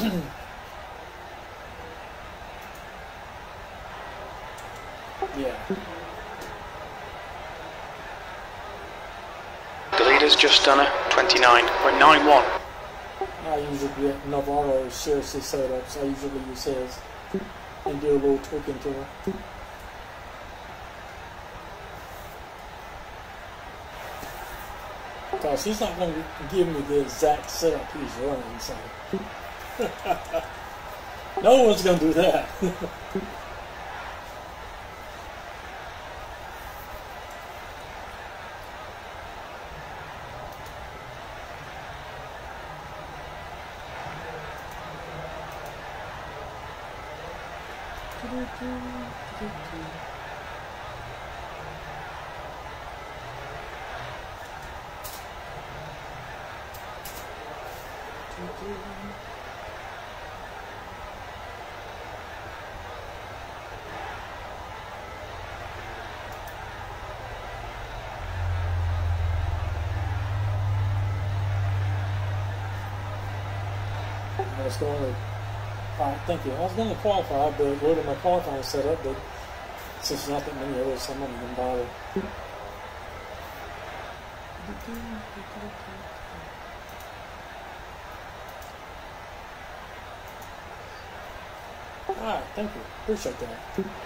Yeah. The leader's just done a 29.91. I usually get Navarro seriously setups. I usually use his and do a little tweaking to it. Because he's not going to give me the exact setup he's running, so. No one's going to do that. I was going to, thank you. I was going to qualify, but look at my qualifying setup, but since not that many others, I'm not even bother. Alright, thank you. Appreciate that.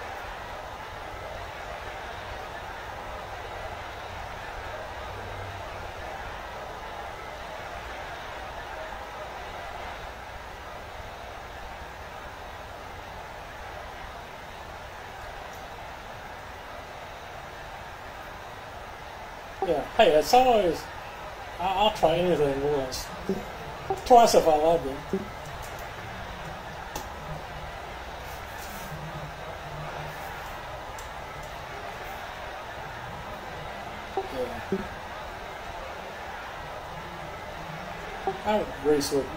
Yeah, hey, it's always, I'll try anything once. Twice if I like it. Yeah. I race with,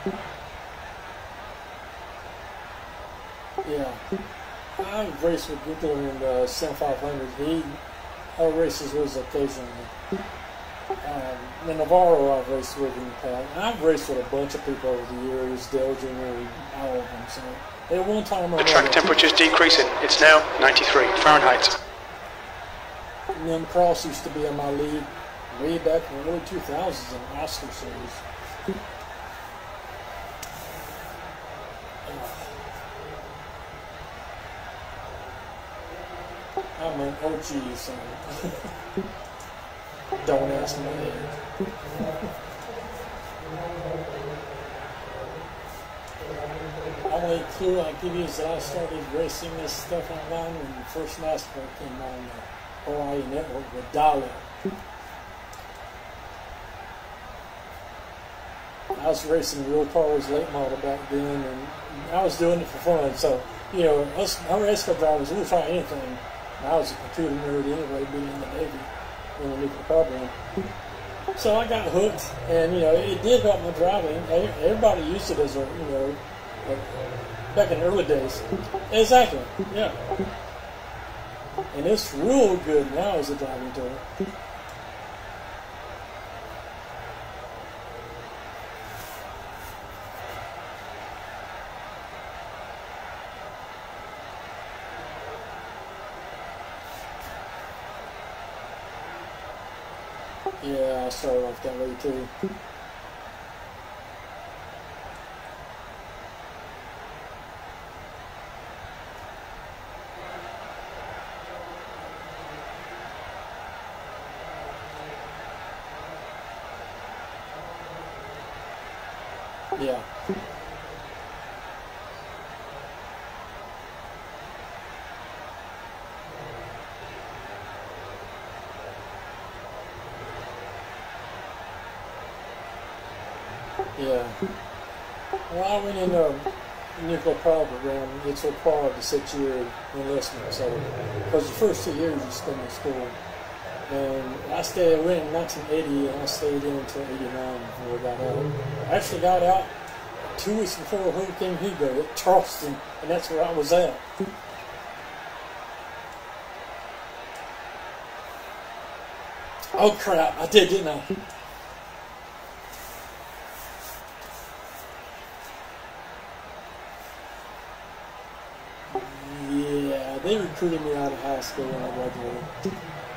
yeah, I race with Gunther in the 7500. He races with us occasionally. The Navarro I've raced with in the past. I've raced with a bunch of people over the years, Dale Jr. and all of them. So at one time or The track temperature's decreasing. It's now 93 Fahrenheit. And then Cross used to be in my league way back in the early 2000s in the Oscar series. I'm an OG, so don't ask my age. Only clue I give you is that I started racing this stuff online when the first NASCAR came on the Hawaii network with Dali. I was racing real cars, late model back then, and I was doing it for fun. So, you know, us race car drivers, we'll try anything. I was a computer nerd anyway, being in the Navy in the nuclear power plant. So I got hooked, and you know, it did help my driving. Everybody used it as a, you know, like back in the early days. Exactly, yeah. And it's real good now as a driving tool. Yeah, I started off that way too. Yeah. Yeah. Well, I went in a nuclear power program. It's required to 6 year enlistment. So, because the first 2 years you spend in school. And I went in 1980 and I stayed in until 89 before I got out. I actually got out 2 weeks before Hurricane Hugo at Charleston, and that's where I was at. Oh crap, I did, didn't I? they recruited me out of high school when I graduated.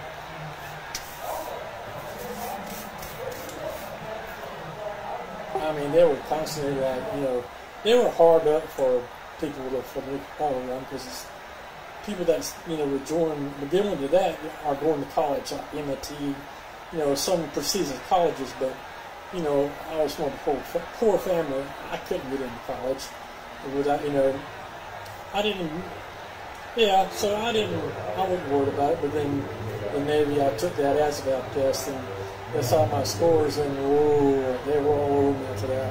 I mean, they were constantly like, you know, they were hard up for people from the Chicago run because it's people that, you know, were joining, but then to that are going to college, like MIT, you know, some prestigious colleges, but, you know, I was from a poor family. I couldn't get into college without, you know, I didn't, yeah, so I wasn't worried about it, but then the Navy, I took that ASVAB test and they saw my scores and, whoa, they were all over me after that.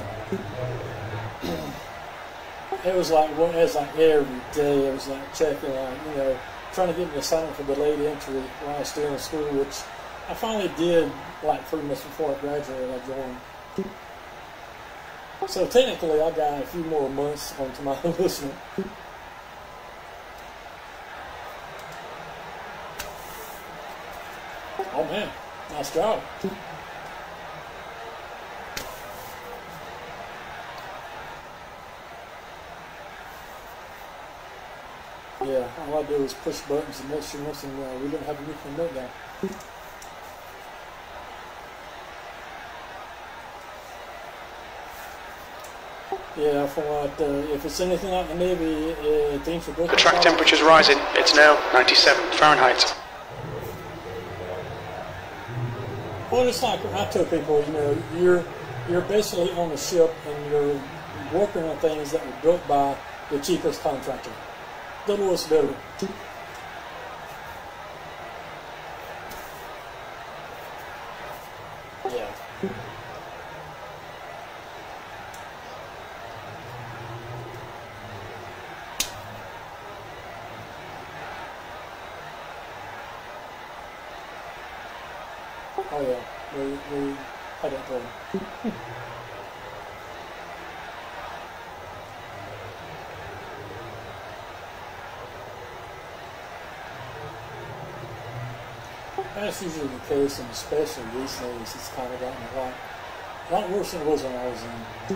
It was like every day. It was like checking, like, you know, trying to get me assignment for the late entry while I was still in school, which I finally did like 3 months before I graduated. I joined. So technically, I got a few more months onto my enlistment. Oh man, nice job. Yeah, all I do is push buttons and make sure nothing, we don't have a nuclear meltdown. Yeah, from what, if it's anything like the Navy, things are good. The track temperature's rising. It's now 97 Fahrenheit. Well, it's like I tell people, you know, you're basically on a ship and you're working on things that were built by the cheapest contractor, the lowest bidder. Yeah. Oh yeah, we had it going. That's usually the case, and especially these days, it's kind of gotten a lot worse than it was when I was in.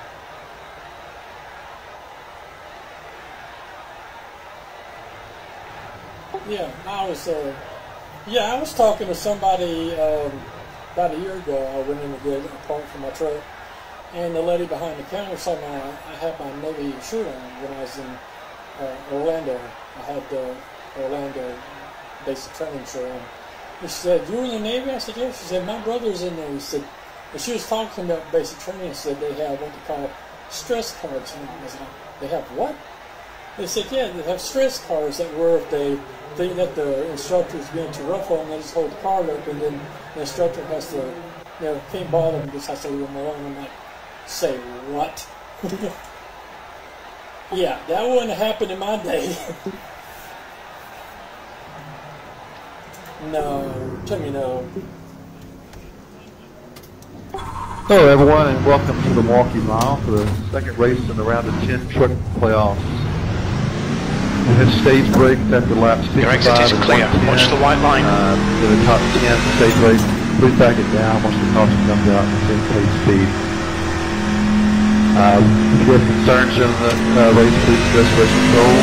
Yeah, I was talking to somebody about a year ago. I went in to get a part for my truck, and the lady behind the counter saw I had my Navy shirt on when I was in Orlando. I had the Orlando basic training shirt on. And she said, "You were in the Navy?" I said, "Yeah." She said, "My brother's in there." He said, and she was talking about basic training and said they have what they call stress cards. And I was like, "They have what?" They said, "Yeah, they have stress cards that where if they think that the instructor is being too rough on them, they just hold the card up and then the instructor has to, you know, can't bother them, just has to leave them alone." I'm like, "Say what?" Yeah, that wouldn't happen in my day. No, tell me no. Hello everyone and welcome to the Milwaukee Mile for the second race in the round of 10 truck playoffs. We had stage breaks after laps 55 Your exit is clear. Watch the white line. To the top 10 stage break. Please back it down once the caution comes out at 10 speed. If you have concerns in the race, please address race control.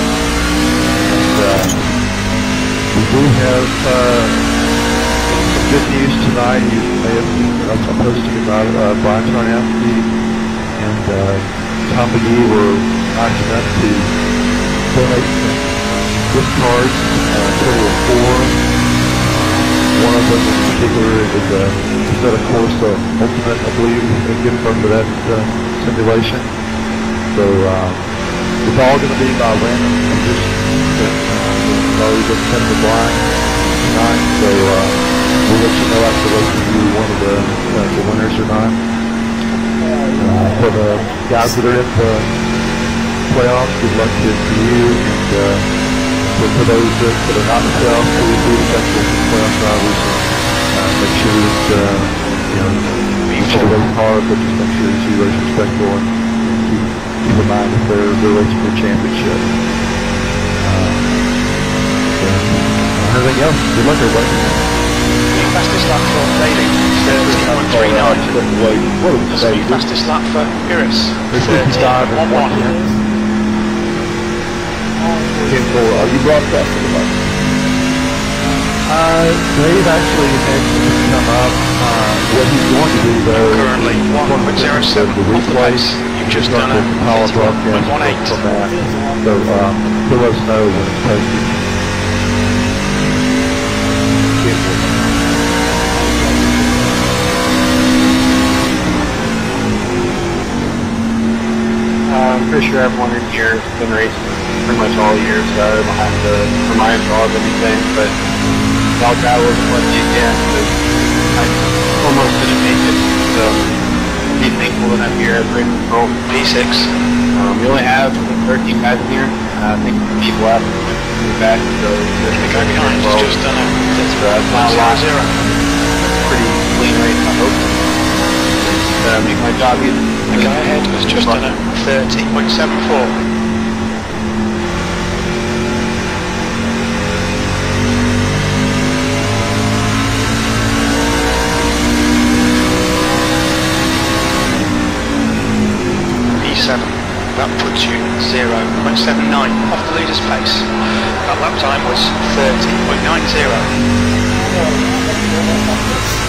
And, we do have some good news tonight. You may have seen a posting about Brian Tarnowski and Tom McGee were nice enough to donate some gift cards, a total of 4. One of them in particular is a set of course Ultimate, I believe, a gift card for that simulation. So it's all going to be by random. Already been sent to blind tonight, so we'll let you know after the race if you're one of the winners or not. For the guys that are in the playoffs, good luck to you, and for those that are not in the playoffs, please be respectful to the playoff drivers and make sure that you should race hard, but just make sure that you race respectful and keep in mind if they're racing for a championship. Anything else? Good luck, everybody. The fastest lap for Daly, 13.39. The fastest lap for Iris, 13.11. Are you broadcasting about it? Dave actually mentioned to come up. What he's going to do though, currently 1.07 off the pace. You've just done a power broadcast 1.18 from that. So he'll let us know when it's posted. I'm pretty sure everyone in here has been racing pretty much all year, so I don't have to remind y'all of anything, but I'll try a little bit lucky again, because I almost didn't make it, so be thankful that I'm here as race control. P6. We only have 13 guys in here. I think people have to be back, so The guy behind has just done a not a lot. Pretty clean race, I hope. Make my job easy. The guy ahead has just done a 30.74. That puts you 0.79 off the leader's pace. That lap time was 30.90.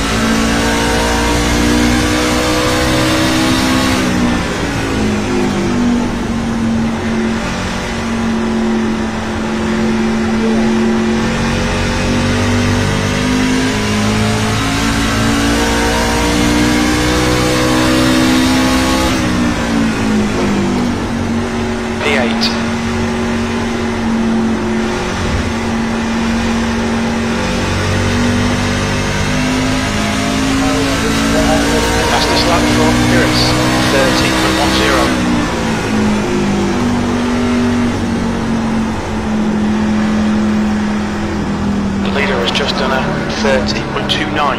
Fastest lap for Pyrrhus, 30.10. The leader has just done a 30.29.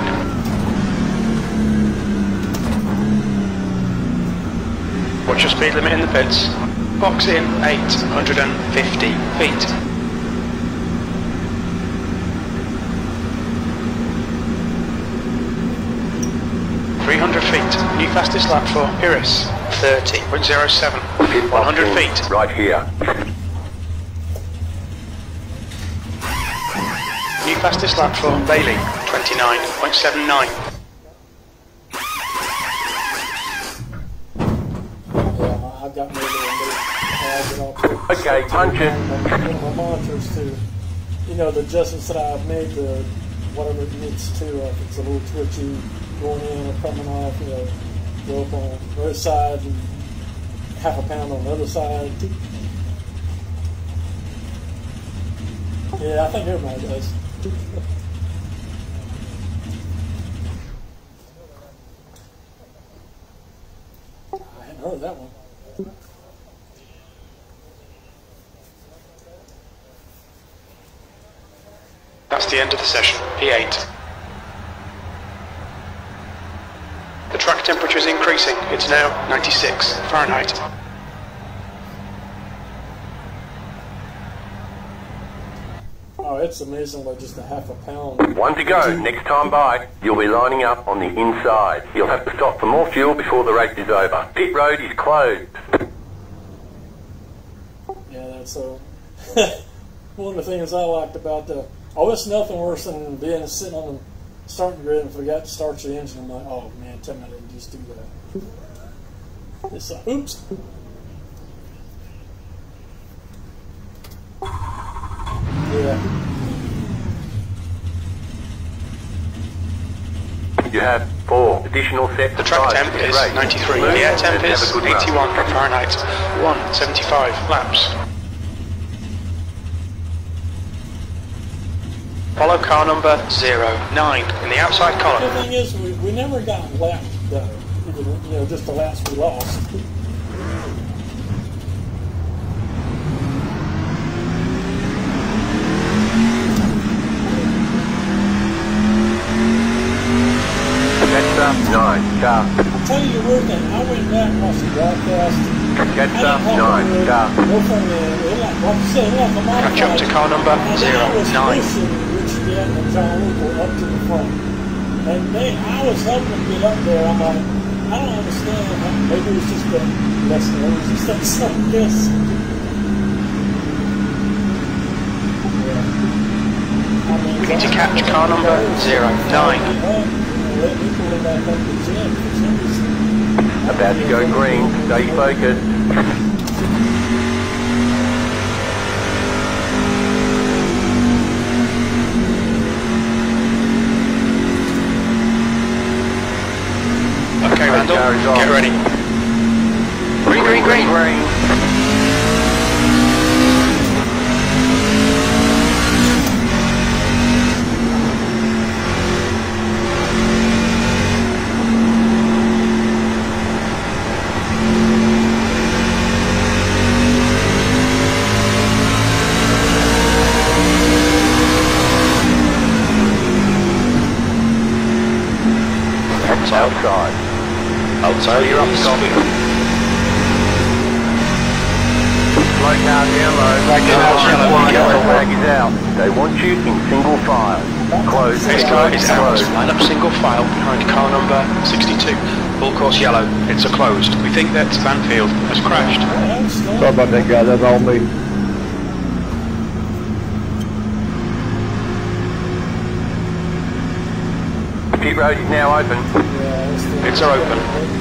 What's your speed limit in the pits? Box in 850 feet. New fastest lap for Pyrrhus, 30.07. 100 feet. Right here. New fastest lap for Bailey, 29.79. Yeah, I've got maybe Okay, punch it. My monitors to, the adjustments that I've made to whatever it needs to, if it's a little twitchy, going in or coming off, go up on the other side and half a pound on the other side. Yeah, I think everybody does. I hadn't heard of that one. That's the end of the session, P8. The track temperature is increasing. It's now 96 Fahrenheit. Oh, it's amazing what just a half a pound. One to go. Next time by, you'll be lining up on the inside. You'll have to stop for more fuel before the race is over. Pit road is closed. Yeah, that's one of the things I liked about it's nothing worse than being sitting on the starting grid and forgot to start your engine. I'm like, oh man, tell me I didn't just do that. It's like, oops. Yeah. You have 4 additional sets. The track temp is 93. The air temp is 81 Fahrenheit. 175 laps. Follow car number 09 in the outside column. The thing is, we never got lapped though. Even, just the laps we lost. Jets up 9, car. I'll tell you the weird thing. I went back and watched the broadcast. Jets up 9, car. No fun in it. Like I said, like a Catch up to car number 09. And John Luke were up to the front. And I was helping them get up there. I'm like, I don't understand. Maybe it was just the less nerves and stuff like this. We need to catch car number 09. About to go green. Stay focused. Okay, Randall, get ready. Green, green, green. Outside. Outside, you're up, Scotty. Slow down yellow. Flag is out. They want you in single file. Close. This car is out. Closed. Line up single file behind car number 62. Full course yellow. It's a closed. We think that Banfield has crashed. Sorry about that, guy. That's all me. Pit road is now open. Pits are open.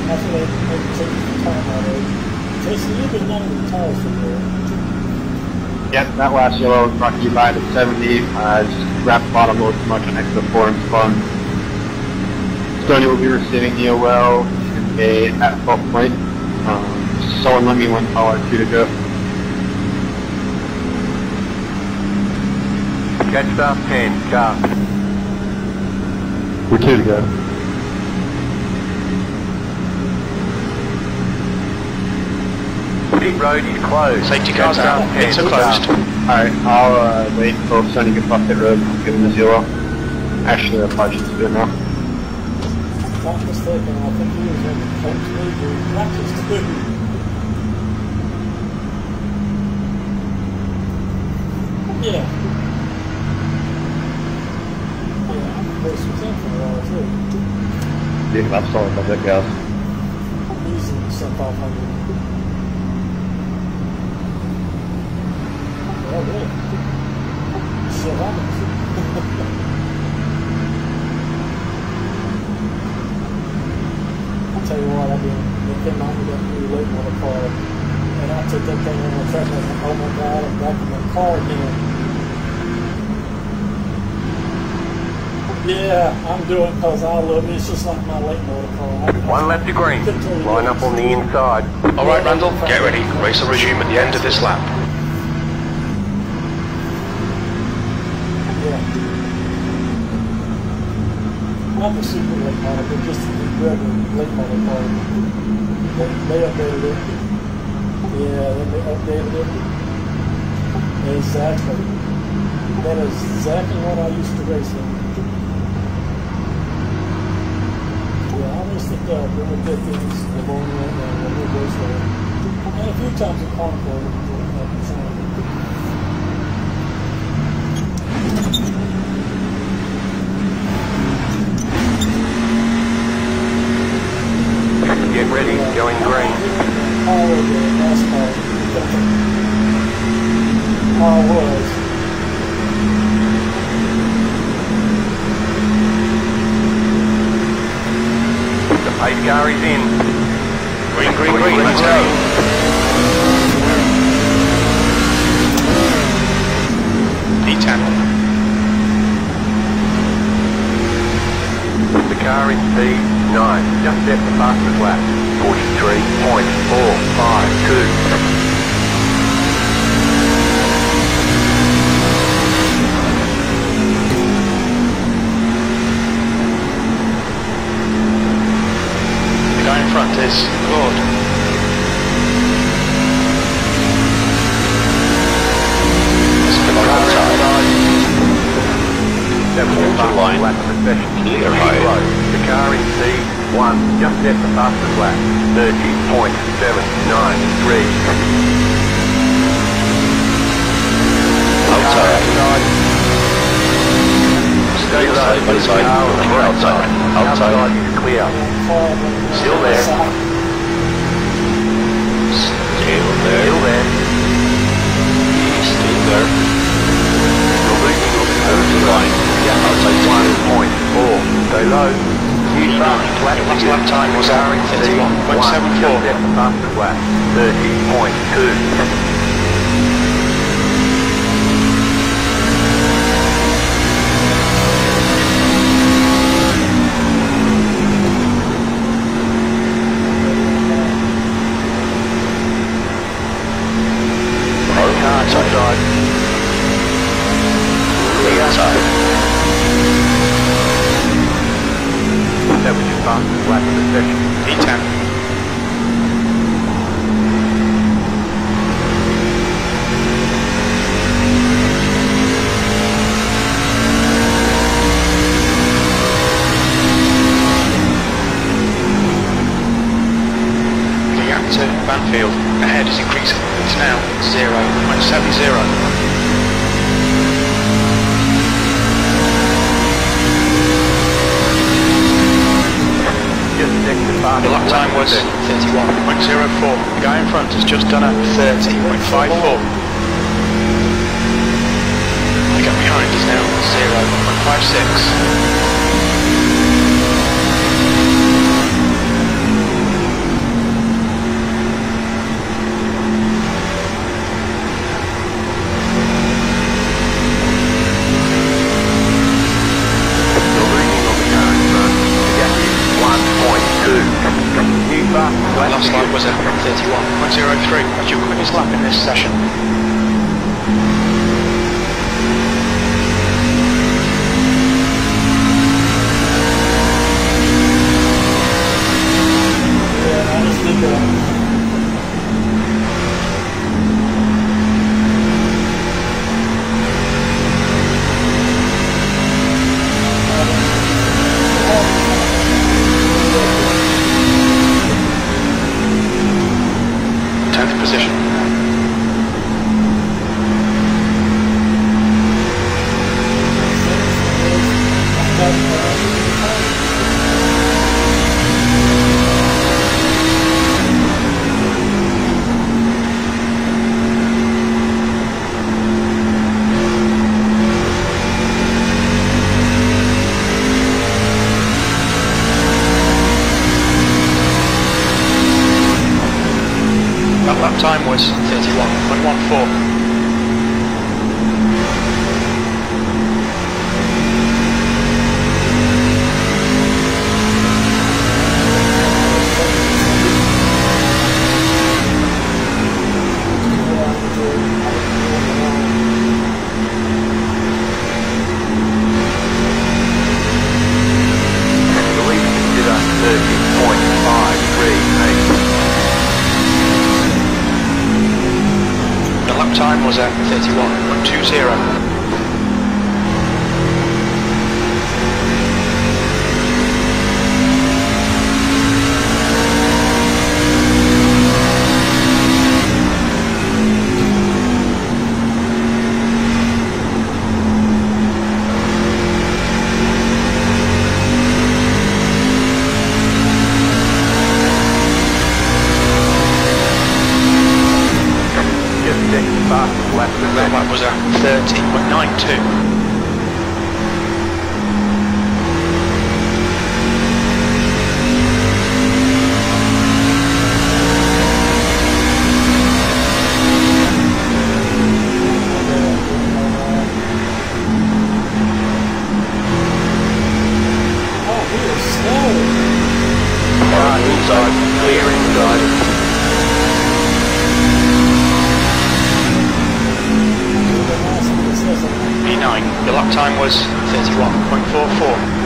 Jason, you've been running the tires from there. Yep, that last yellow brought to you by the 70. Just wrapped bottom load too much on extra foreign spun. Stony will be receiving EOL in a at fault point. Someone let me one call or two to go. Catch start 10. Car. We're 2 to go. Pit road is closed. Safety cars down. Pits are closed. Alright, I'll wait until Sonny gets off pit road and give him the zero. Actually, that probably should do it now. Not mistaken, I think he was in the coach league or practice too. Yeah. Yeah, Chris was in for a while too. Yeah, I'm sorry about that, guys. Using the sub 500. Oh, really? Shit happens. I'll tell you what, they came out with that new late model car, and I took that thing on the track and I was like, oh my god, I'm back in my car again. Yeah, I'm doing it because I love it. It's just like my late model car. One left to green. Line up on the inside. Alright, Randall, get ready. Race will resume at the end of this lap. Yeah. Not the super late model, but just the regular late model car. They updated it. Yeah, they updated it. Exactly. That is exactly what I used to race in. Yeah, I raced at River 50s, the Bone Run, and the River Raceway. And a few times at Concord. Get ready, going green. Oh, the NASCAR. Oh, it was. The pace car is in. Green, green, green, let's go. P10. The car in P9, just at the fastest lap. 43.452. The guy in front is Lord. That was the fastest lap of the session. Clear high. The car in P1, just at the fastest lap. 30.793. Outside. Stay low. Side by side. Outside. Outside is clear. Still there. Still there. Still there. Still there. You're losing Over the line. 174. Just at the fastest lap, 30.2. Outside. Outside. That was your fastest lap of the session. P10. To Banfield. Ahead is increasing. It's now 0.70. The lap time was 31.04. The guy in front has just done a 30.54. The guy behind is now 0.56. Last lap was at 31.03. That's your quickest lap in this session. Yeah, I just did that. Position. That lap time was 31.14. Time was at 31.20. That was at 30.92. The lap time was 31.44.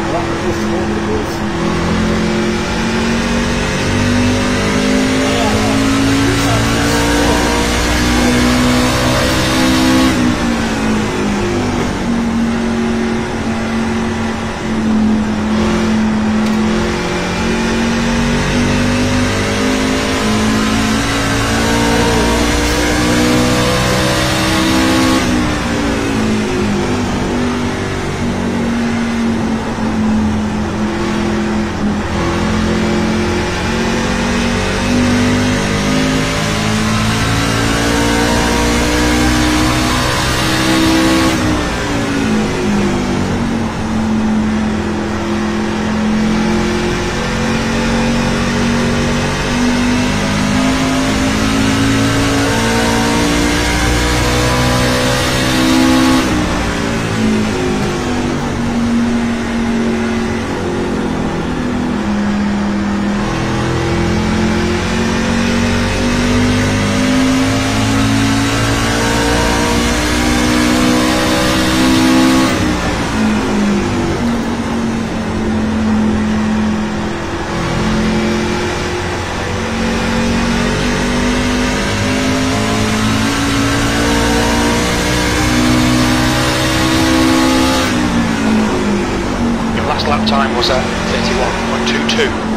time was at 31.22.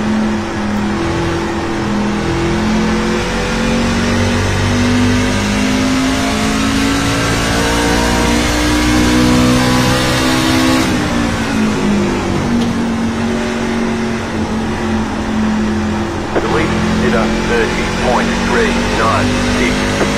Delete 30.396.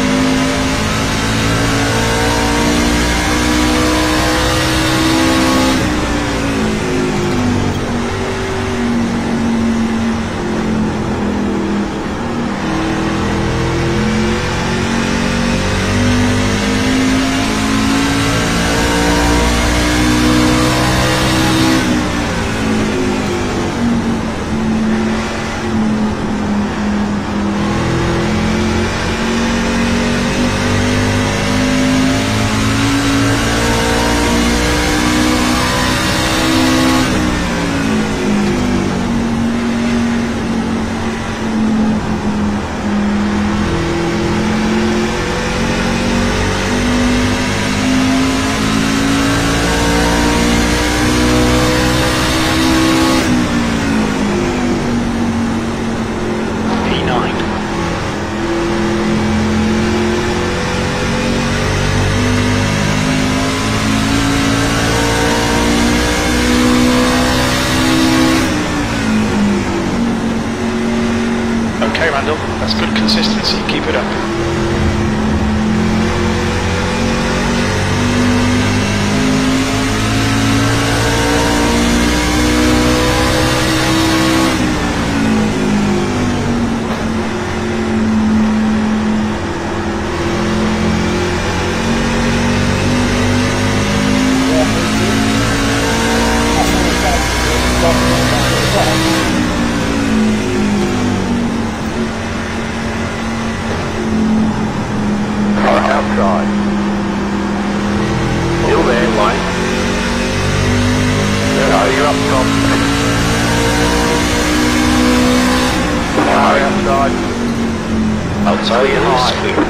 Okay, Randall, that's good consistency. Keep it up. Outside. Still there, Lane. No, you're up top. No, outside. Outside and high.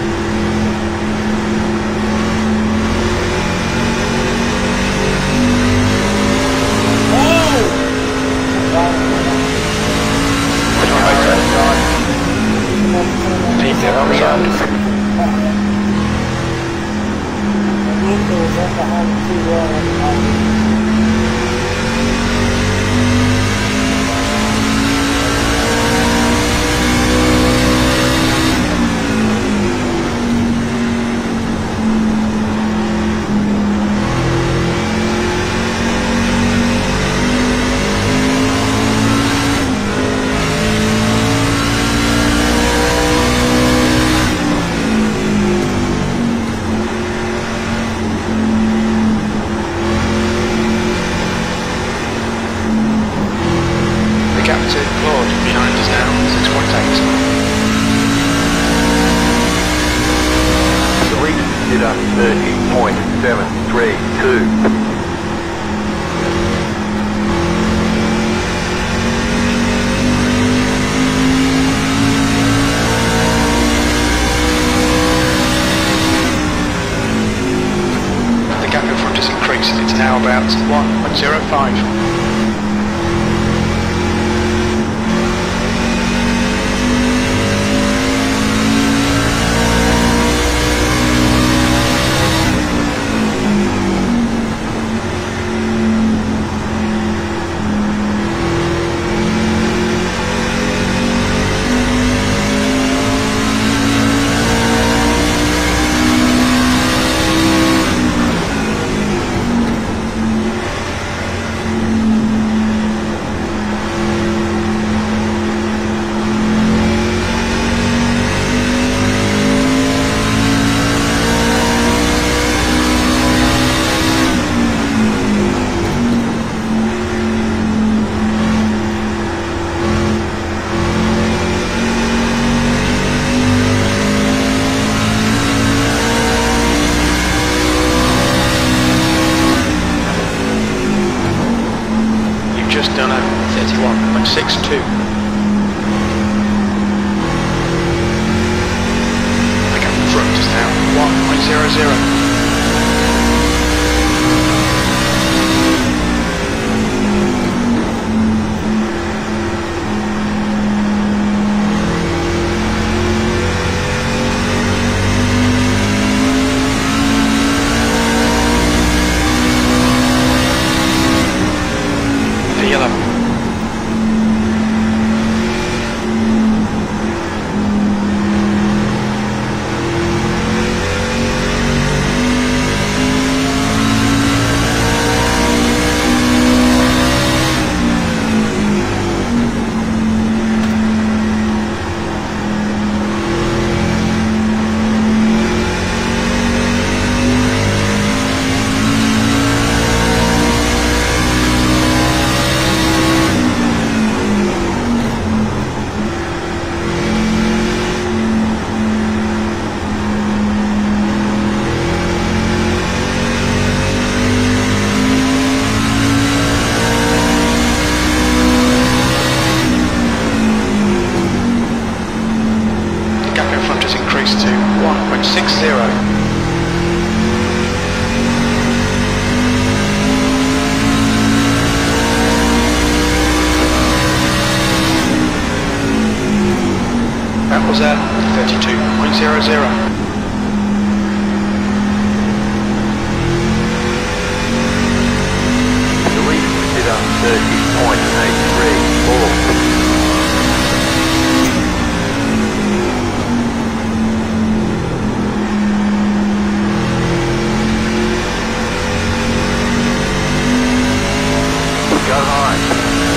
Behind us now, 6.8. Delete Jitter 30.732. The gap in front is increasing. It's now about 1.05. Just done a 31.62. The gap in front is now 1.00. increase to 1.60. That was at 32.00. Did 30.834. Go high.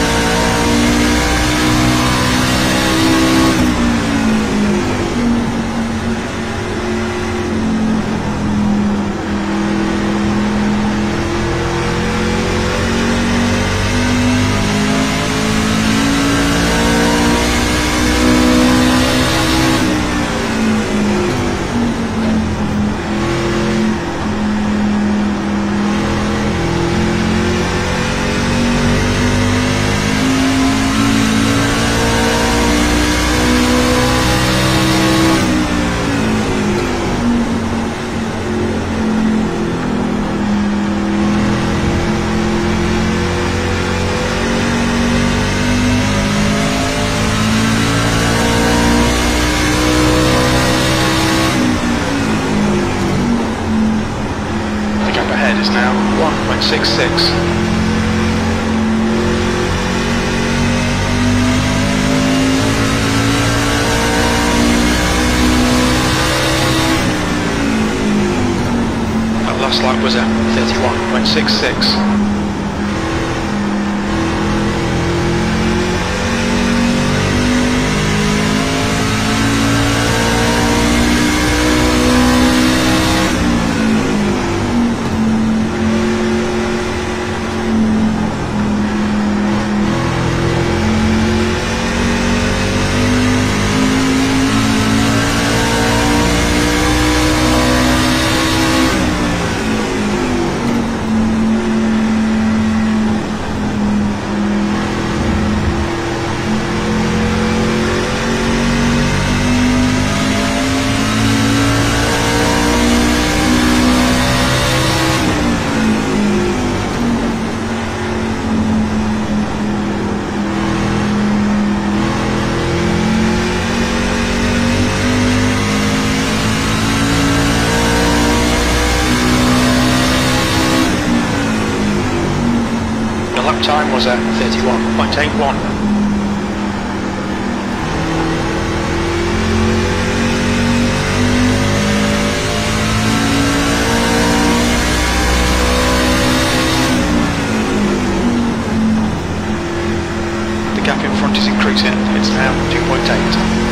Is now 1.66. That last lap was at 31.66. Lap time was at 31.81. The gap in front is increasing, it's now 2.8.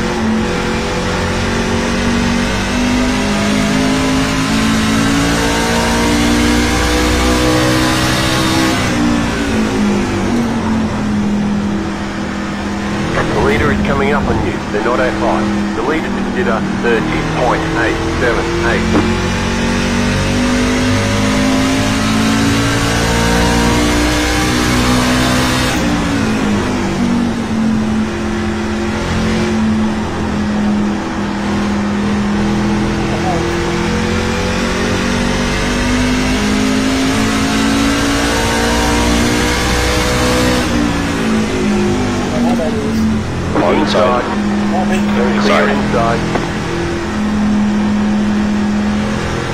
The leader is coming up on you. They're not at high. The leader did a 30.878. Inside. Very clear inside.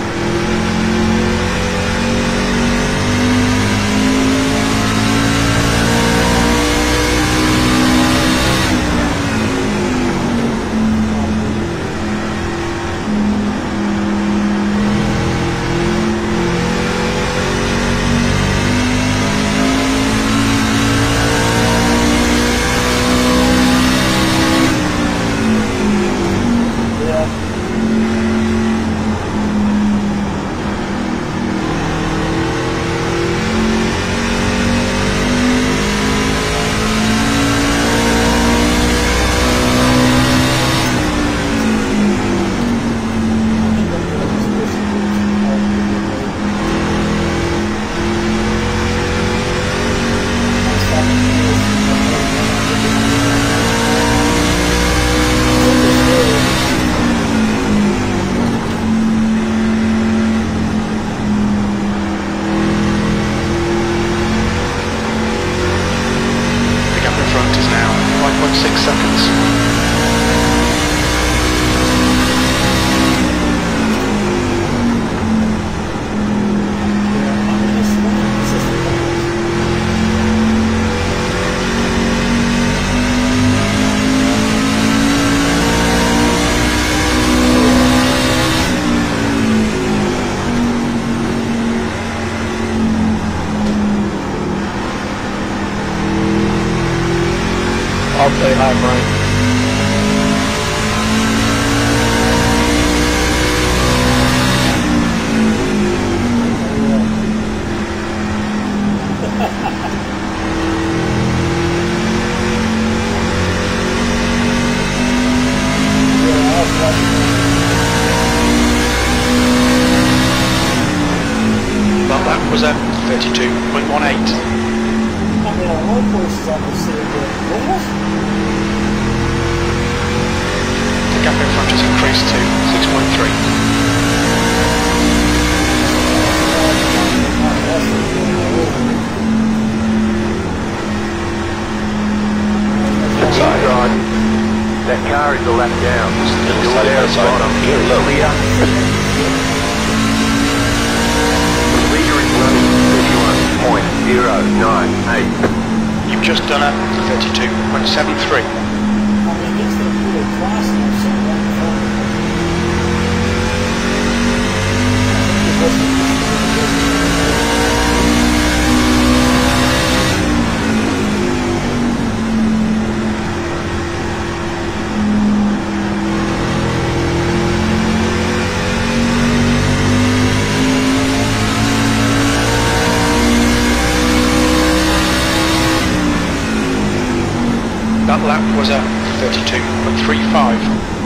Well, that was a 32.18. I mean, on one courses I can see it, but what? The gap in front has increased to 6.3. Inside. That car is a lap down. Still there at the bottom. Clear. The leader is running 31.098. You've just done a 32.73. I mean, it's the little class and something like That lap was a 32.35.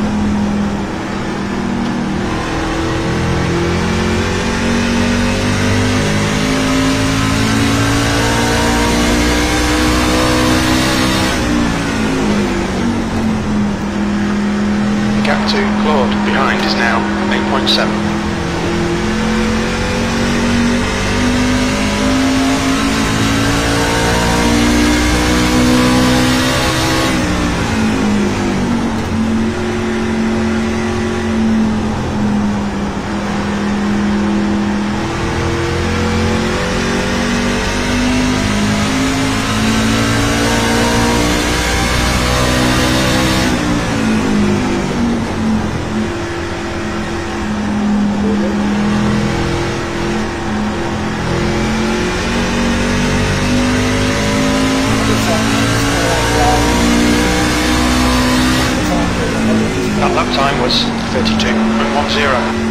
The gap to Claude behind is now 8.7. That lap time was 32.10.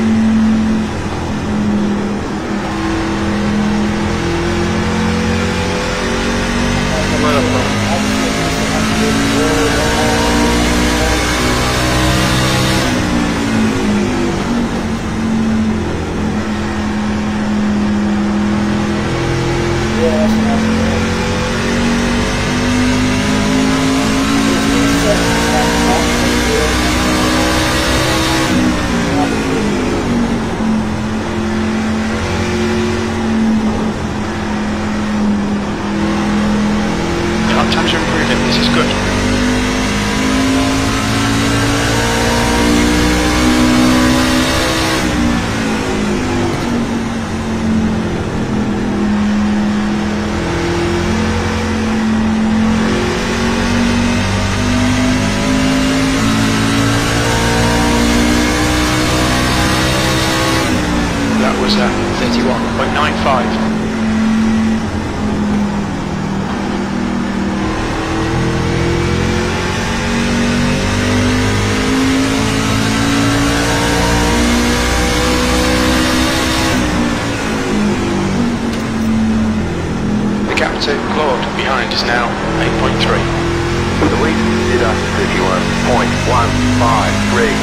Times are improving, this is good. That was 31.95. To Claude behind is now 8.3. The lead is at 31.153.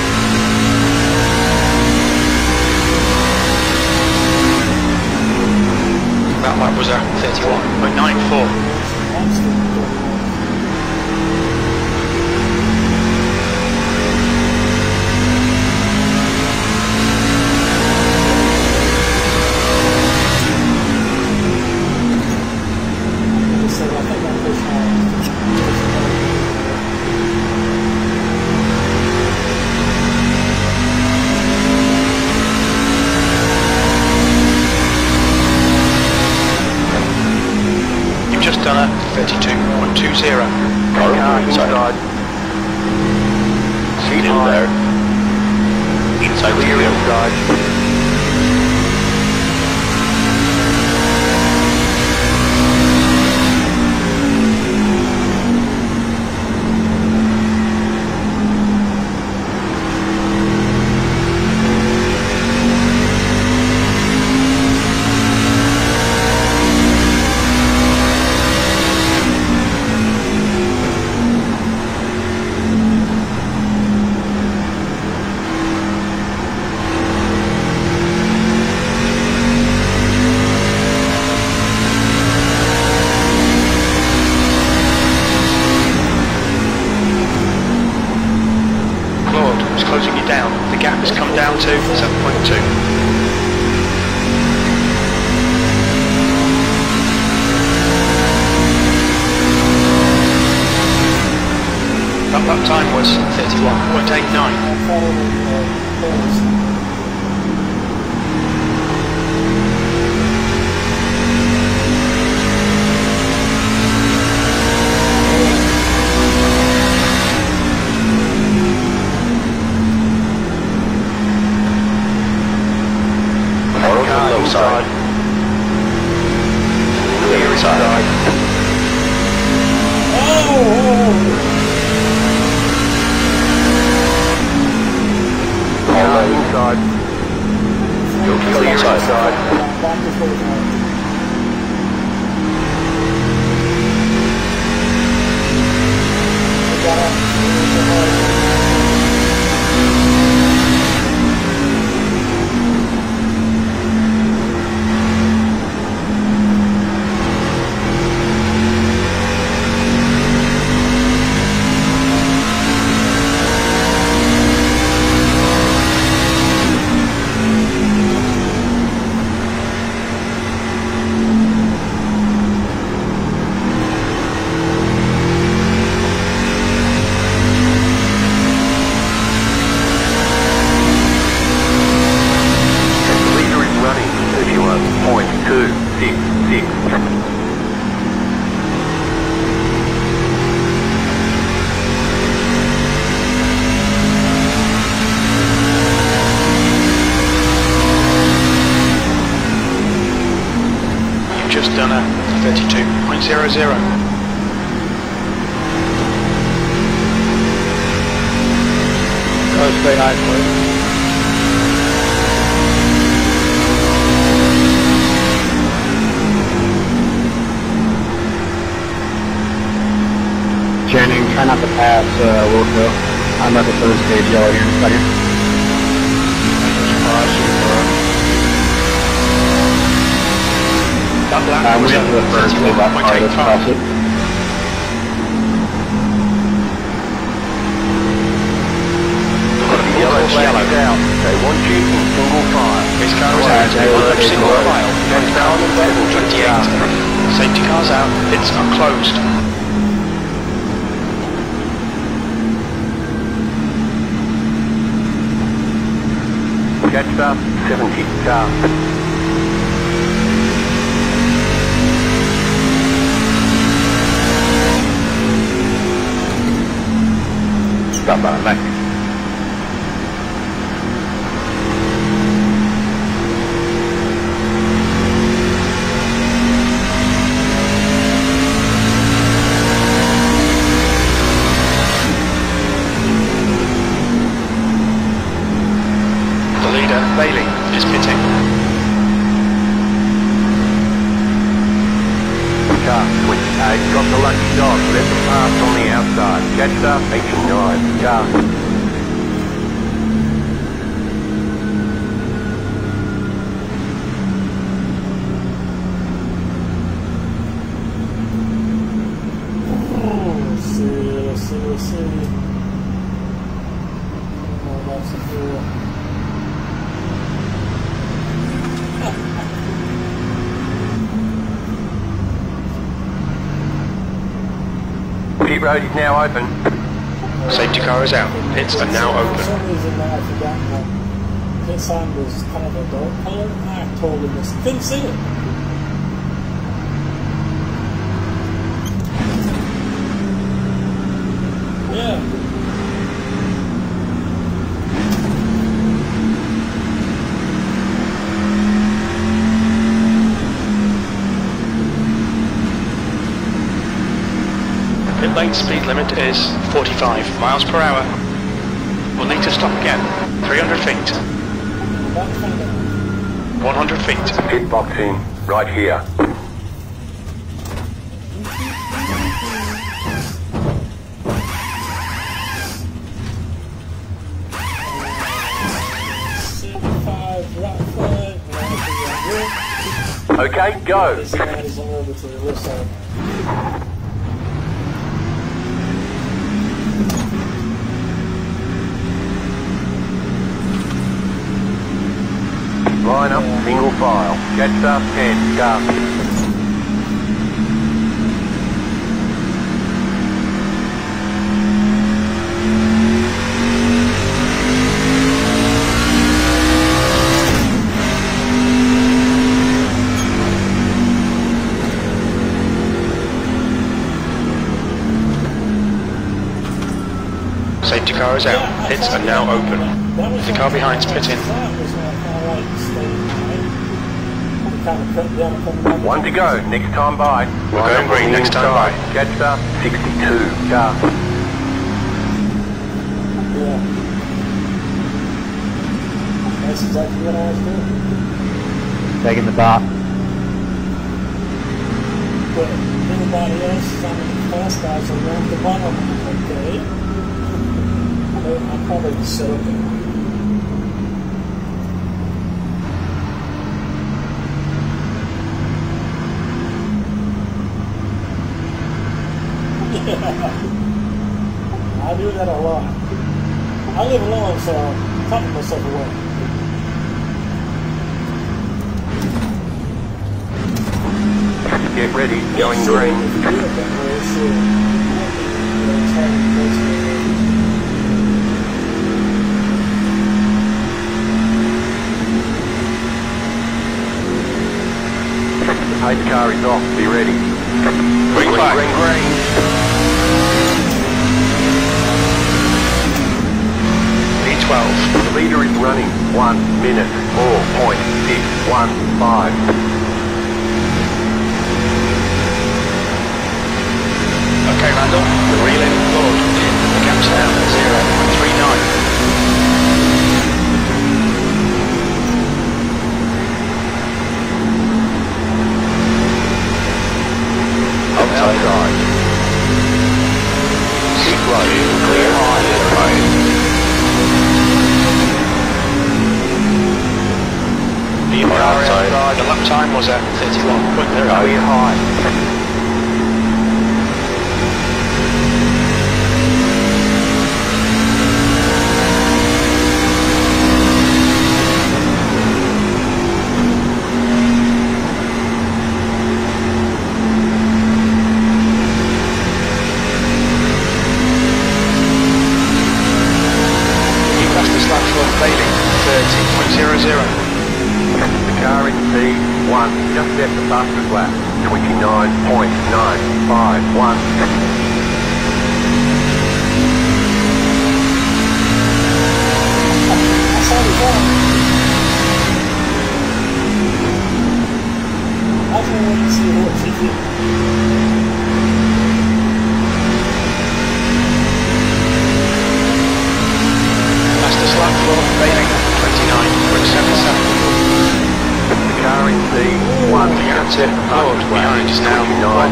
That lap was at 31.94. Just done a 32.20. Inside. Still there. Inside Clear inside. is closing you down. The gap has come down to 7.2. That lap time was 31.89. Low side. Clear inside. All inside. You're clear inside. Just done a 32.00. Stay high, please. Channing, try not to pass Wilco. I'm at the third stage yellow here in a second. That lap I'm was into the first move up hard, let's cross it. Yellow flag out. They want you in single file. Race car is out. Single file. 28. Safety cars out. Pits are closed. Catch up. 70 car. Stop by the neck. The leader, Bailey, is pitting. Car 28. Got the lucky dog. Let them pass on the outside. Catch up. 89. Car. Let's see. Oh, that's a cool. Pit road is now open. Safety car is out. Pits are now For open. some reason I forgot that pit sign was kind of a dark color. I told him this. Couldn't see it. Yeah. Pit lane speed limit is 45 miles per hour. We'll need to stop again. 300 feet. About to find out. 100 feet. Pit box in. Right here. Okay, go. This side is over to the left side. Line up, single file. Jetstar 10, go. Safety car is out. Pits are now open. The car behind's pitting. One to go, next time by. We're going green next time by. Jetstar 62, go. Yeah. That's exactly what I was doing. Taking the top. But everybody else is on the fast guys around the bottom. Okay. I'm probably just set up there. I do that a lot. I live alone, so I'm cutting myself away. Get ready, going green. If you do it that way, it's hard to place it. The pace car is off, be ready. Green flag. Green, green. V12. The leader is running 1 minute 4.615. Okay, Randall. We're reeling forward. The gap's down at 0.39. Outside. Keep running. Clear high and right. The outside. The lap time was at 31.0. Clear high. The car in P1 just at the fastest lap, 29.951. I can't wait to see what she did. Fastest lap for Bailey, 29.77. The car in P1 just at the fastest lap, behind is now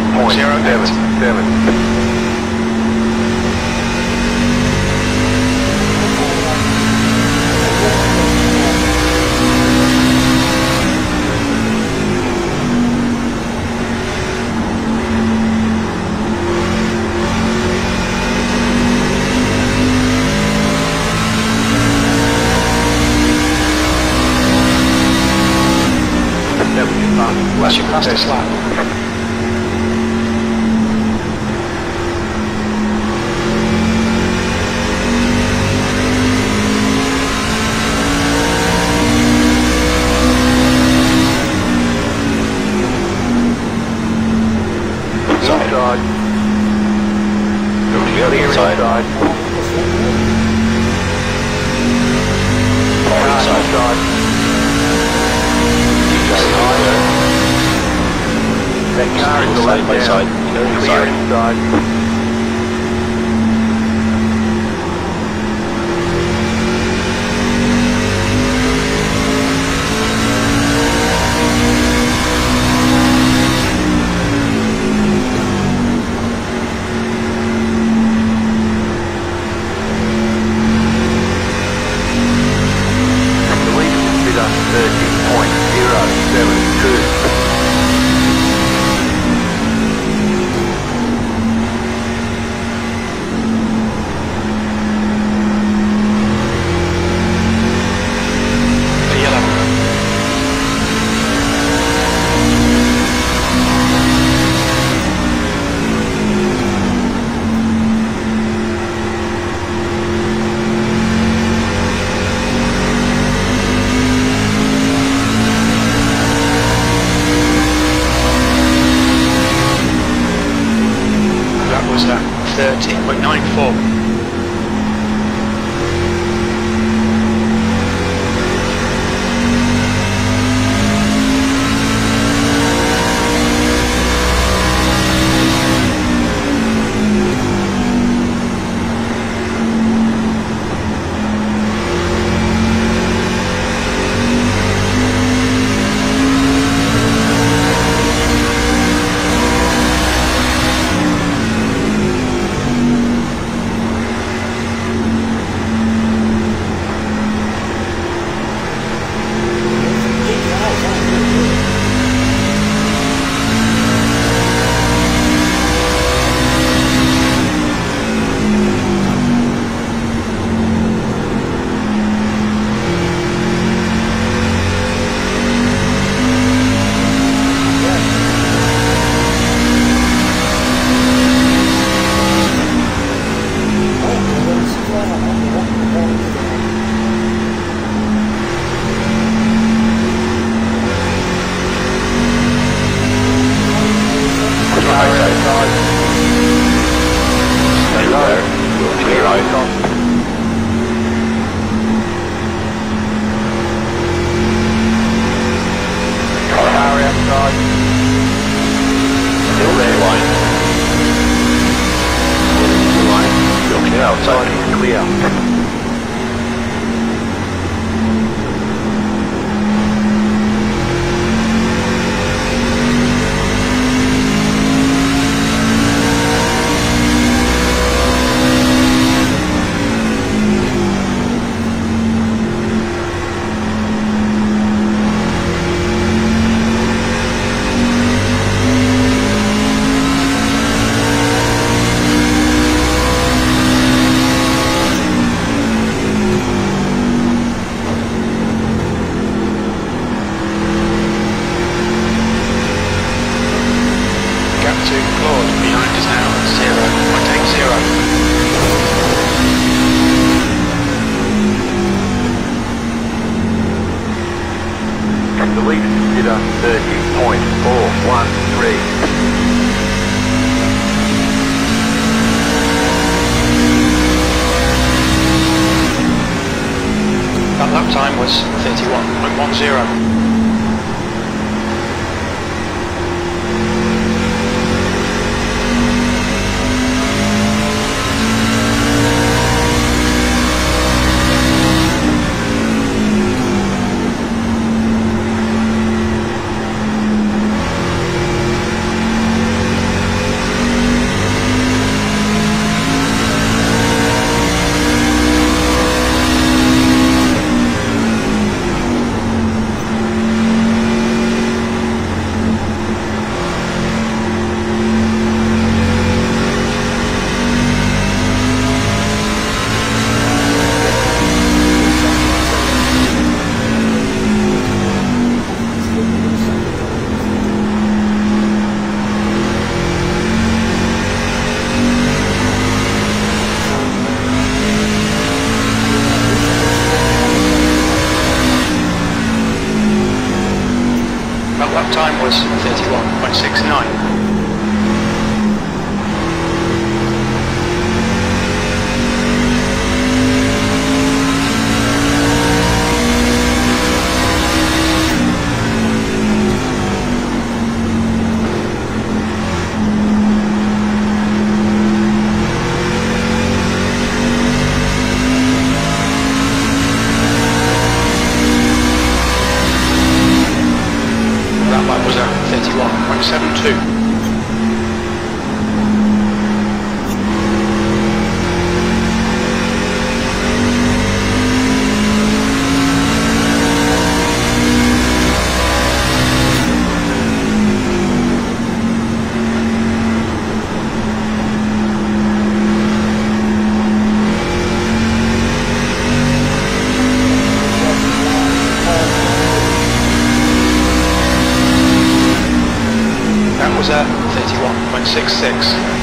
29.77. That's your fastest lap. Inside. Clear inside. Inside. That car is the left side. Clear inside. The lead is at 30.072. 1.4. Time was 31.10. That time was 31.69. That was a 31.72. Was a 31.66.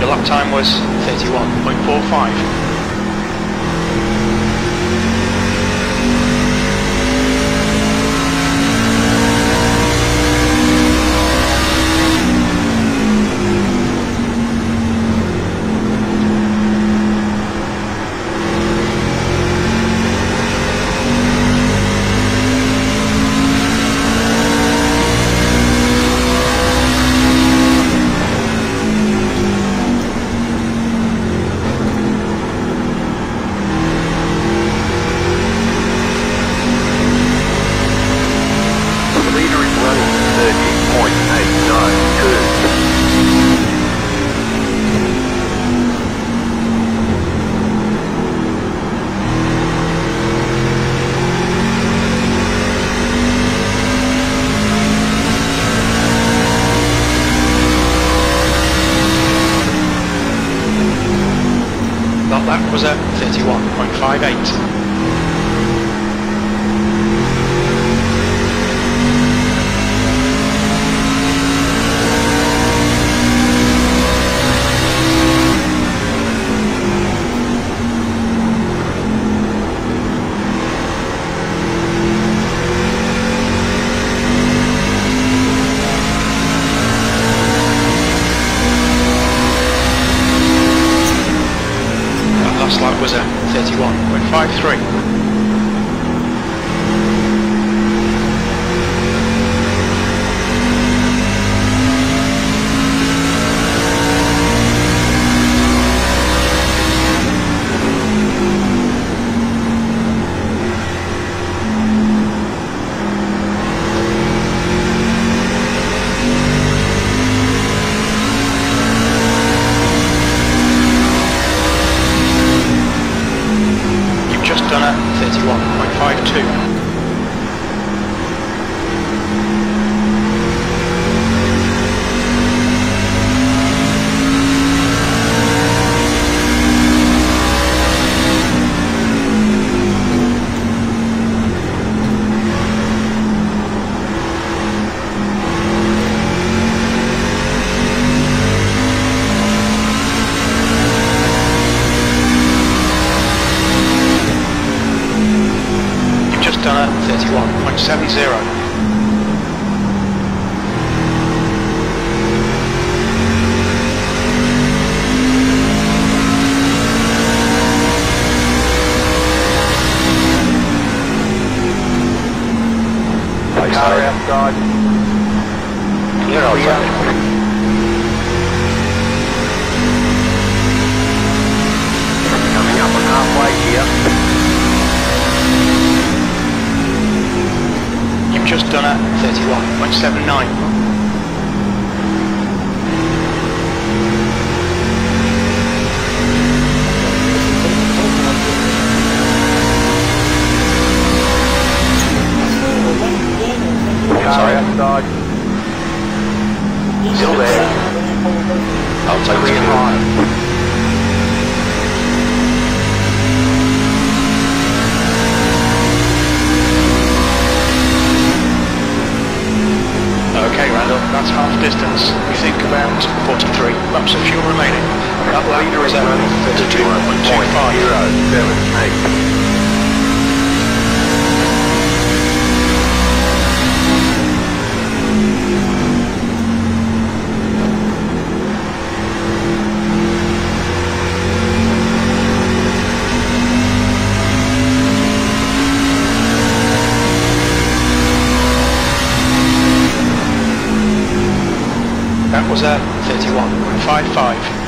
Your lap time was 31.45. That was at 31.58. Lap was at 31.53. Done at 31.52. Done at 31.70. Car outside. Clear outside. Coming up on halfway here. You've just done at 31.79. Car outside. Still there. I'll take it high. Okay, Randall, that's half distance. We think about 43 laps of fuel remaining. That lap is at 32.25. That was at 31.55.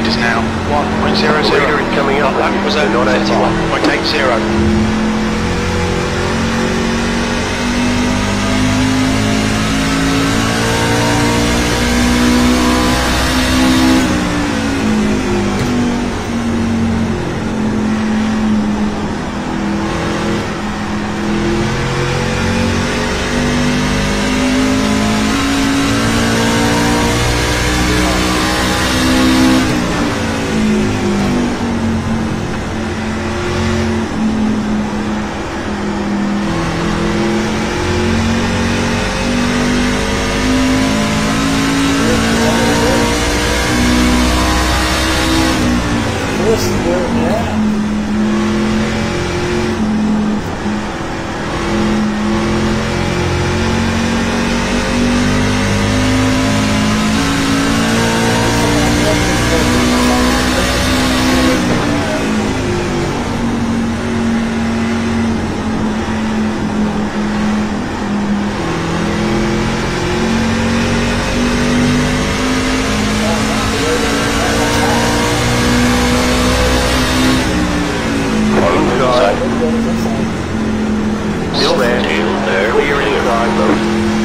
is now 1.00. Leader is coming up. That was at Not 31.80. Still there. Clear inside, though.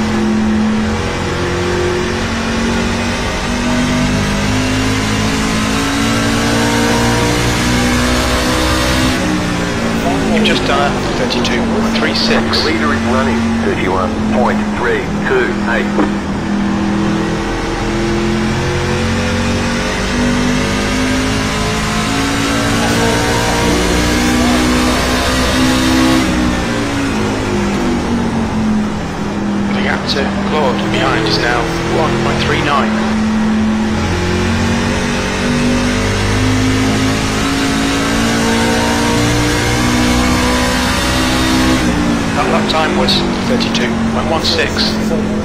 You've just done a 32.36. Leader is running 31.328. To Claude behind is now 1.39. That lap time was 32.16.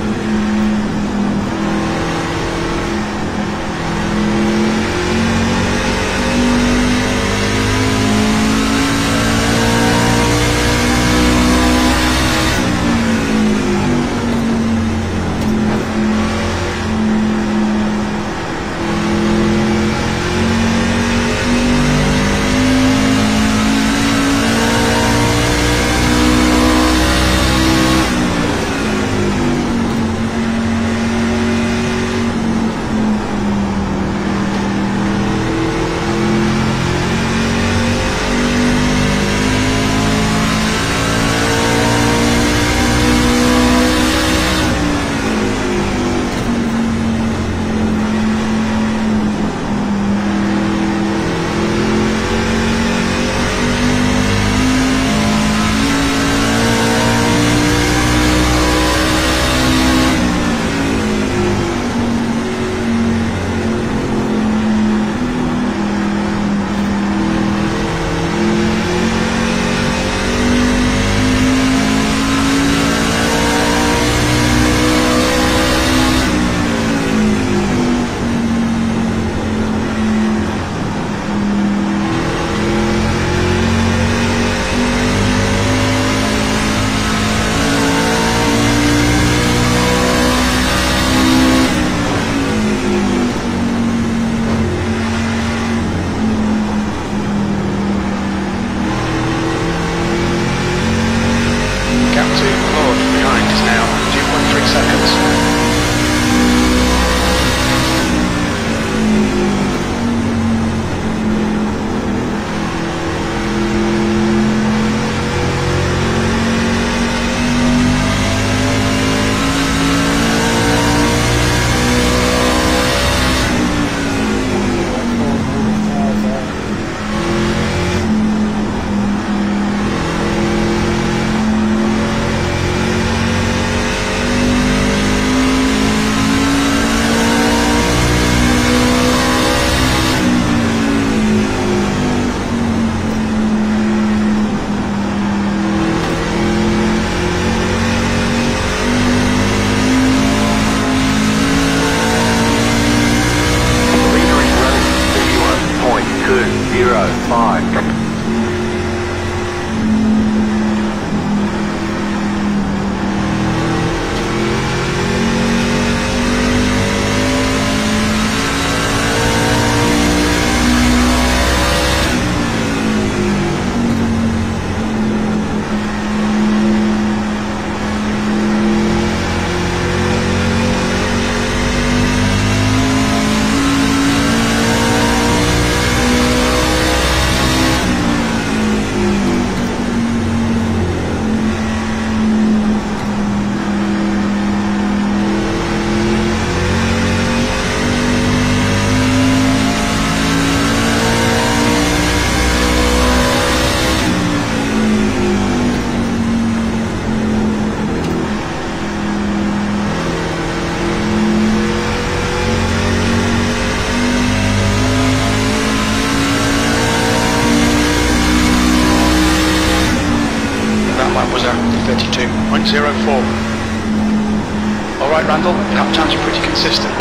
All right, Randall, lap times are pretty consistent.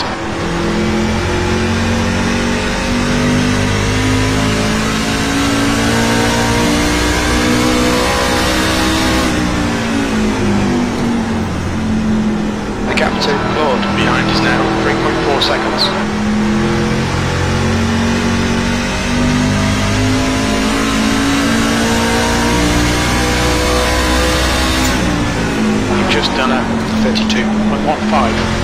The gap to Claude behind is now 3.4 seconds. Just done a 32.15.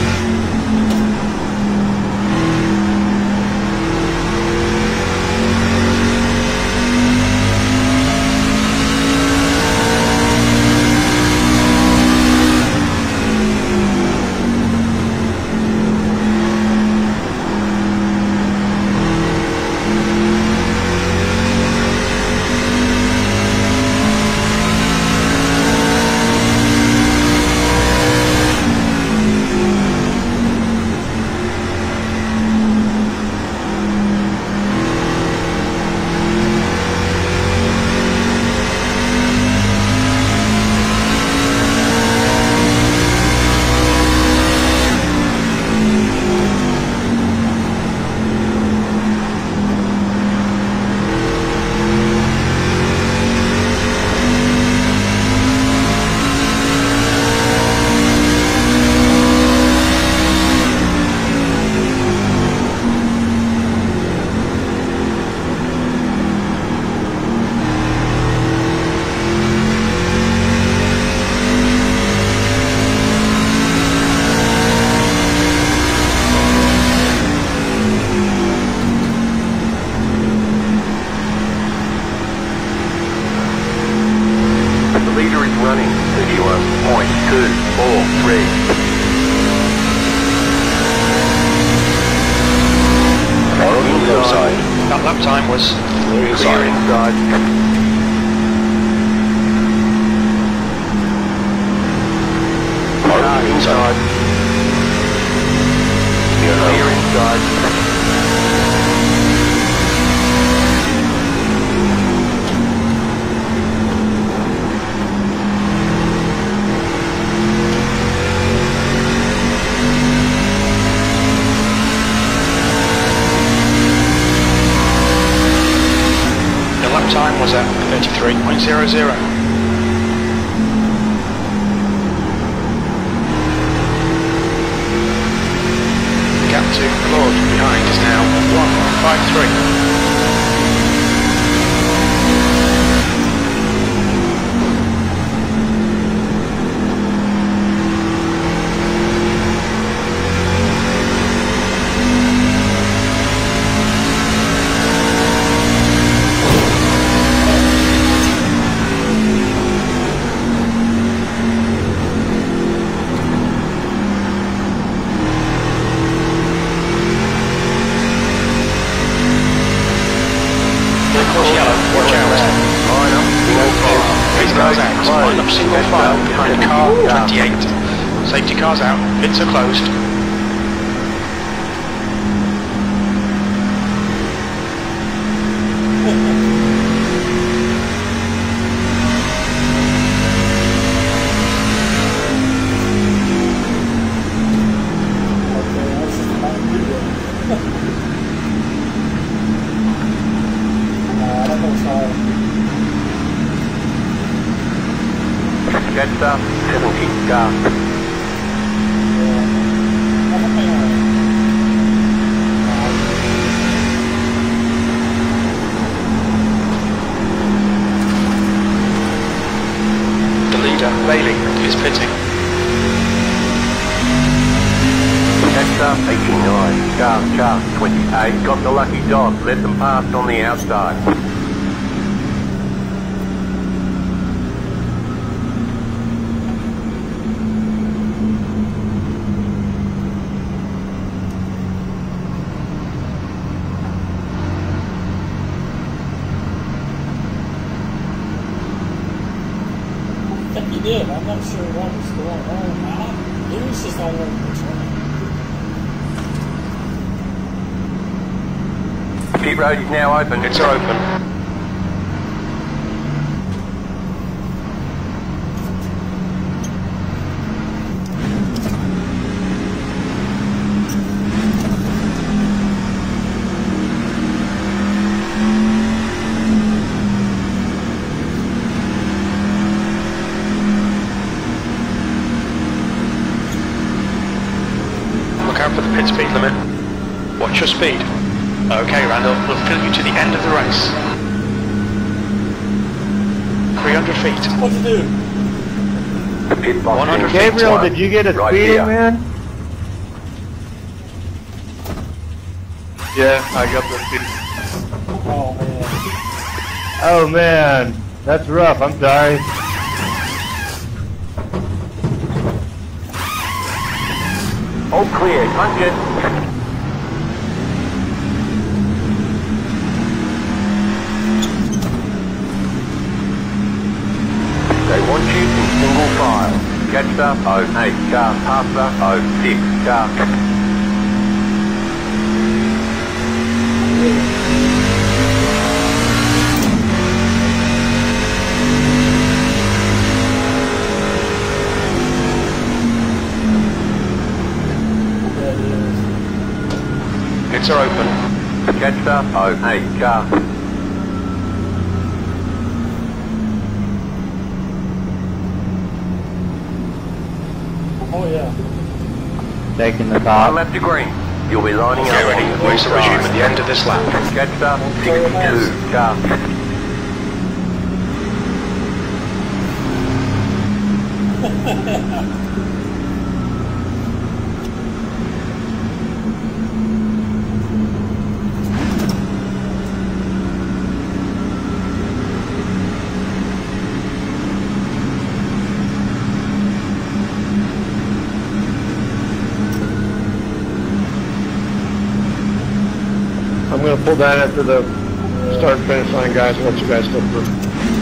That lap time was clear inside. Inside. Clear inside. Time was at 33.00. The gap to Claude behind is now 1.53. Line up single file behind car 28. Safety cars out, pits are closed. Jetstar 70 car. The leader, Bailey, is pitting. Jetstar 89, car 28, got the lucky dog, let them pass on the outside. He did. I'm not sure what was going on. He was just all over the track. Pit road is now open. It's open. out for the pit speed limit. Watch your speed. Okay, Randall, we'll fill you to the end of the race. 300 feet. What to do? The pit box 100 is feet. Gabriel, did you get a right speeding, here. man? Yeah, I got the speed. Oh man. Oh man, that's rough. I'm sorry. All clear, punch it. They want you in single file. Catcher, 08 car, passer, 06 car. Pits are open. Catcher, 08 car. Oh yeah. Taking the One top. lap to green. You'll be lining Okay, up ready. on the Race will resume at the end of this lap. Catcher, 62 car. I'm going to pull down after the start and finish line, guys, and let you guys go through.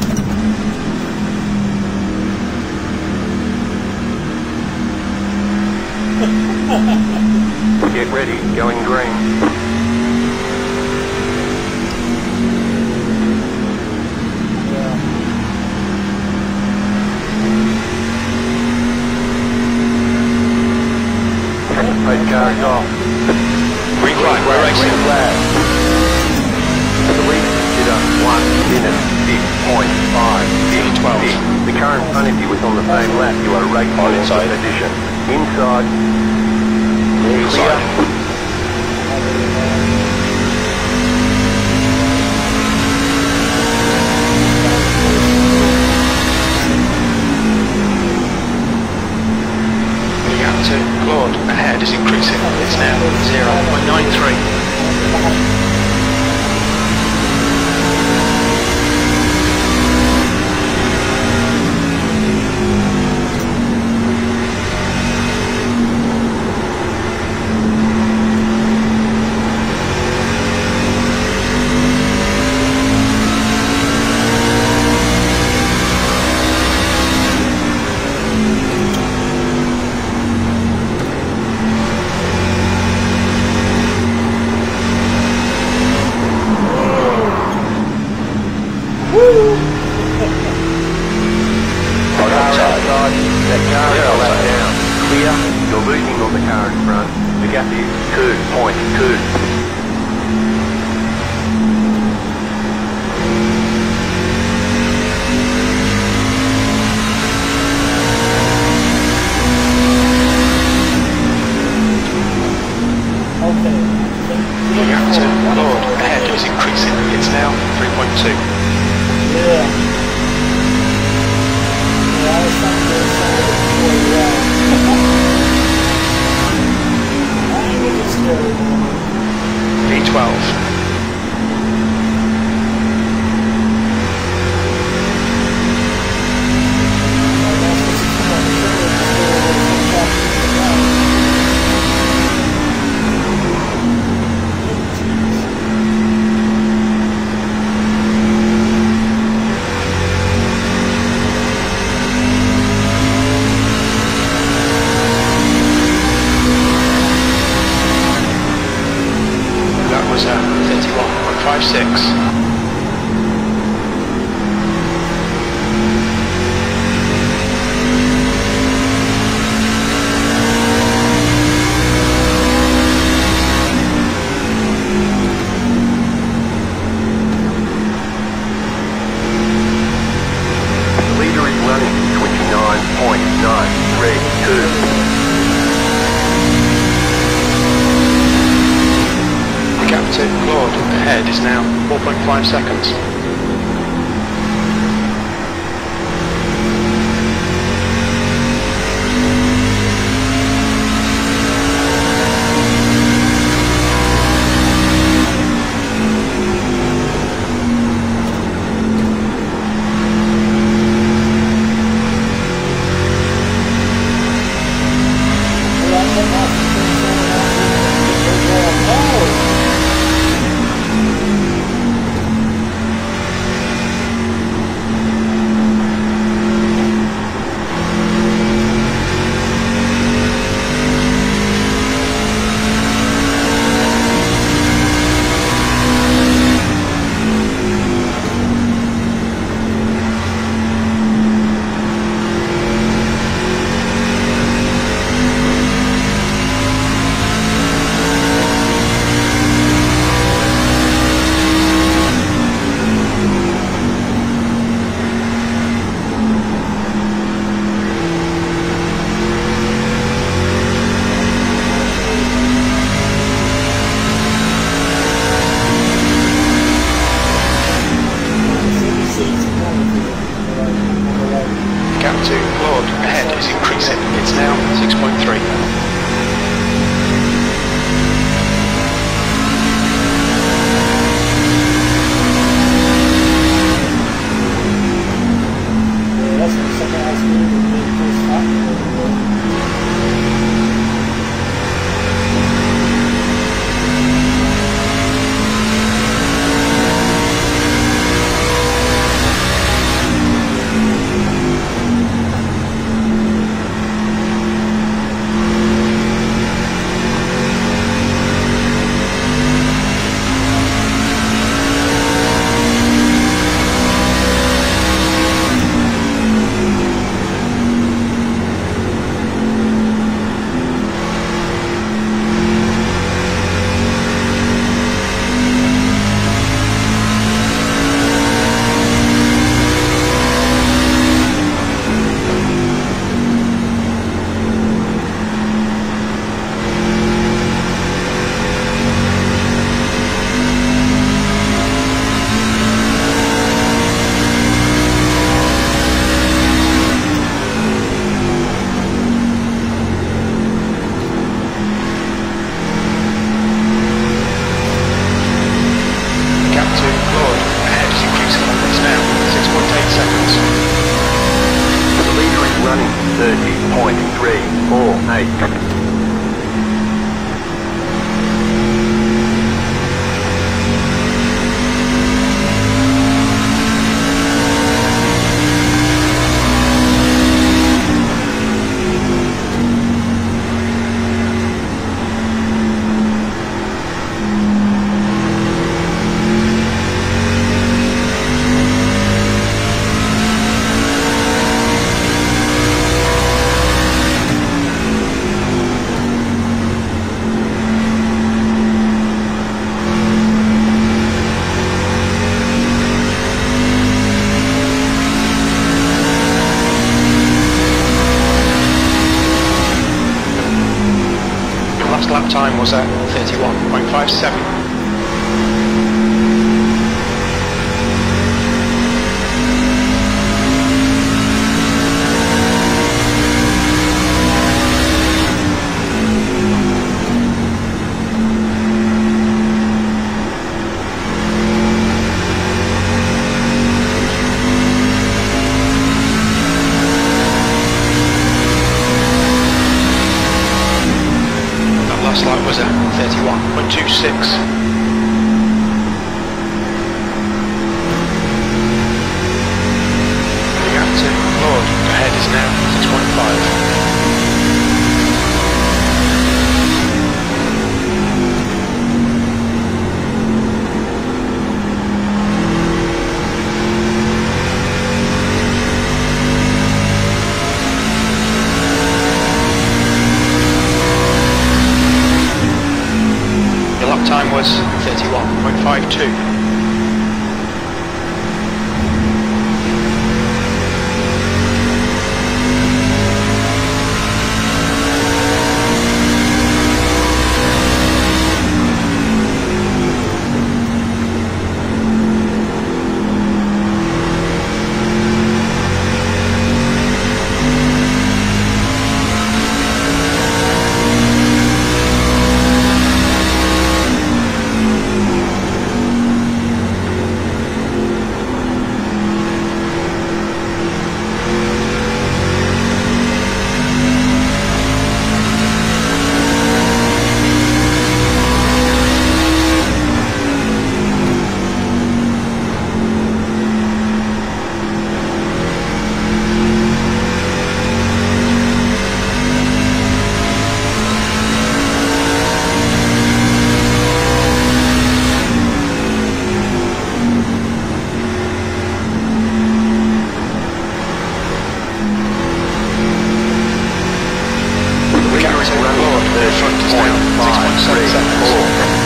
Get ready, going green. Pace cars off. Green flag, we're racing. Green flag. The lead is at 1 minute 6.5. 12. The car in front of you is on the same lap. You are racing On in inside. position. Inside. Inside. Clear. Moving out to Claude. Ahead is increasing. It's now 0.93. That car is a lap down. Clear. You're losing on the car in front. The gap is 2.2. Okay. Moving out to Claude. Ahead is increasing. It's now 3.2. Yeah. Yeah, I was trying to do something before you out. I ain't getting scared anymore. V12. That was 31.56. The leader is running 29.932. ahead is now 4.5 seconds. Lap time was at 31.57. Last lap was at 31.26. The gap to Lord ahead is now 6.5. Time was 31.52. 7 seconds.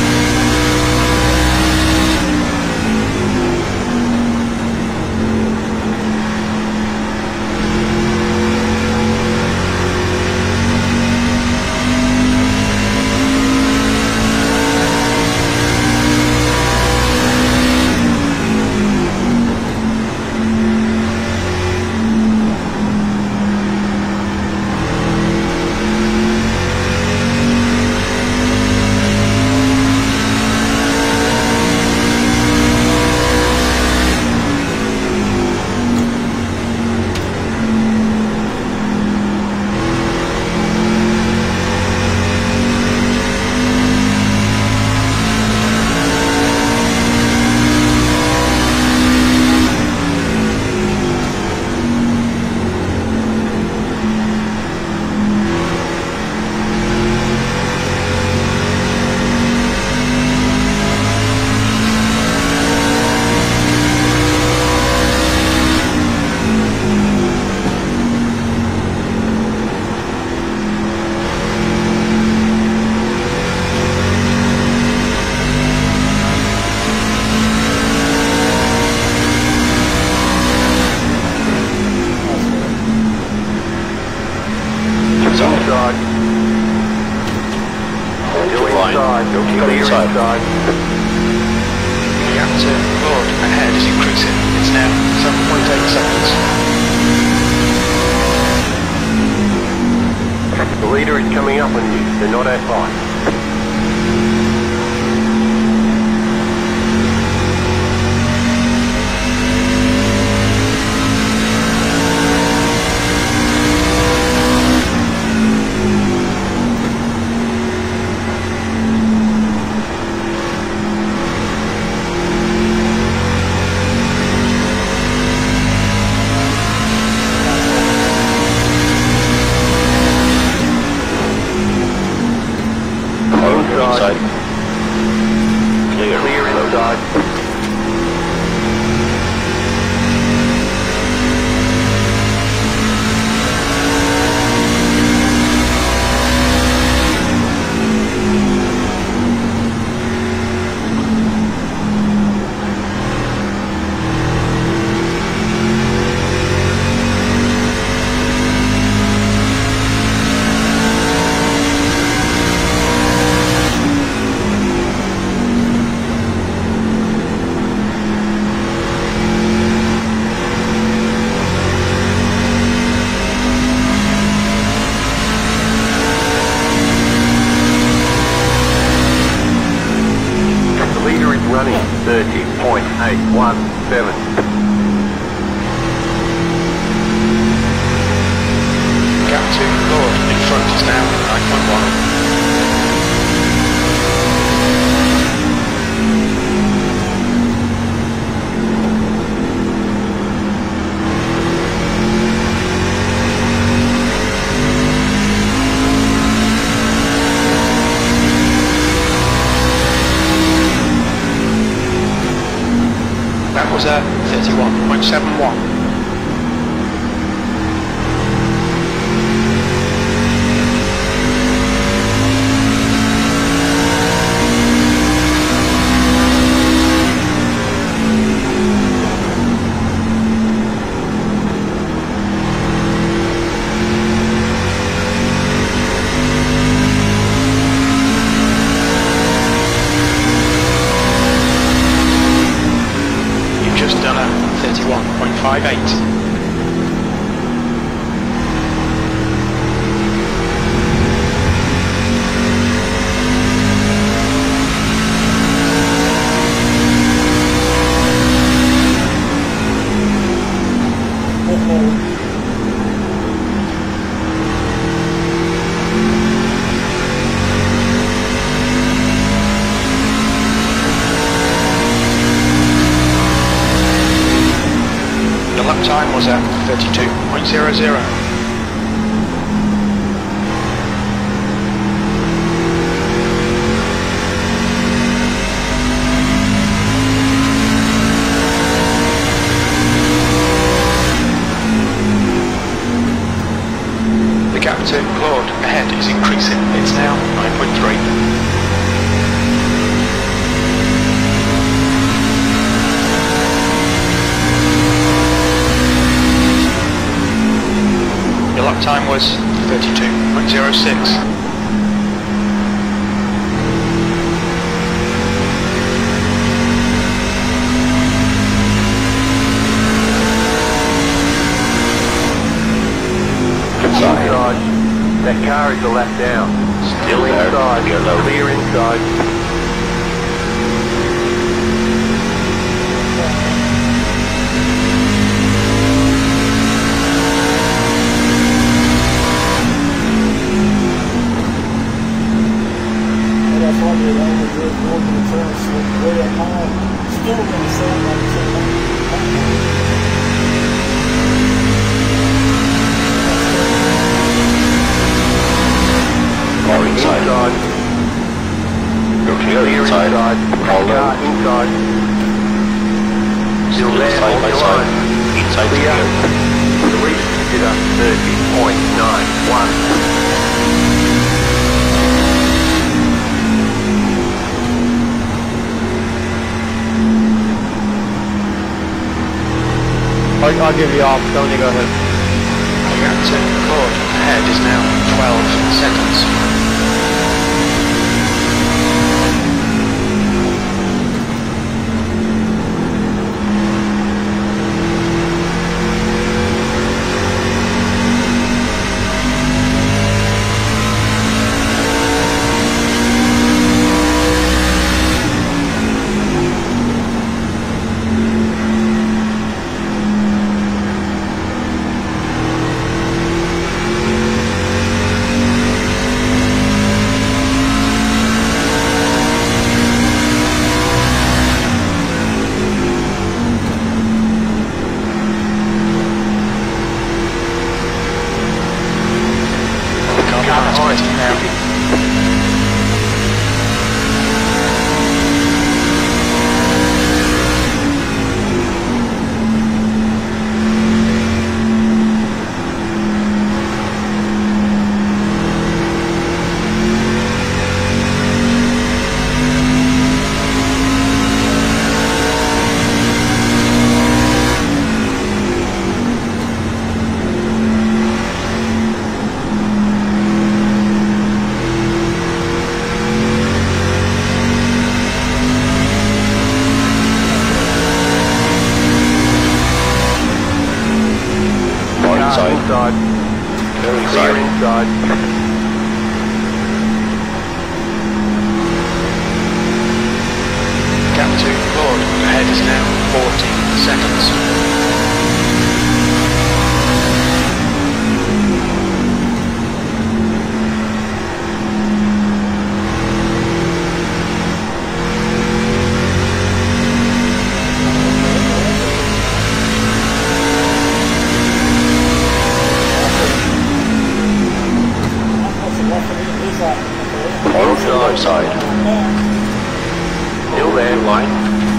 running 30.817. Gap 2, Lord, in front is now 9.1. That was a 31.71. Just done a 31.58. The lap time was at 32.00. The gap to Claude ahead is increasing. It's now 9.3. lap time was 32.06. Inside. That car is a lap down. Still inside. Clear inside. That's why they only do more than the turns way up high. Still going to sound like something. All inside. You're clear inside. All inside. Still there, side by side. Inside clear. Release consider 30.91. I'll give you off. Tony, go ahead. Captain Claude ahead is now 12 seconds. Inside. Clear inside. Captain Claude ahead is now 14 seconds. Outside. Still there, line.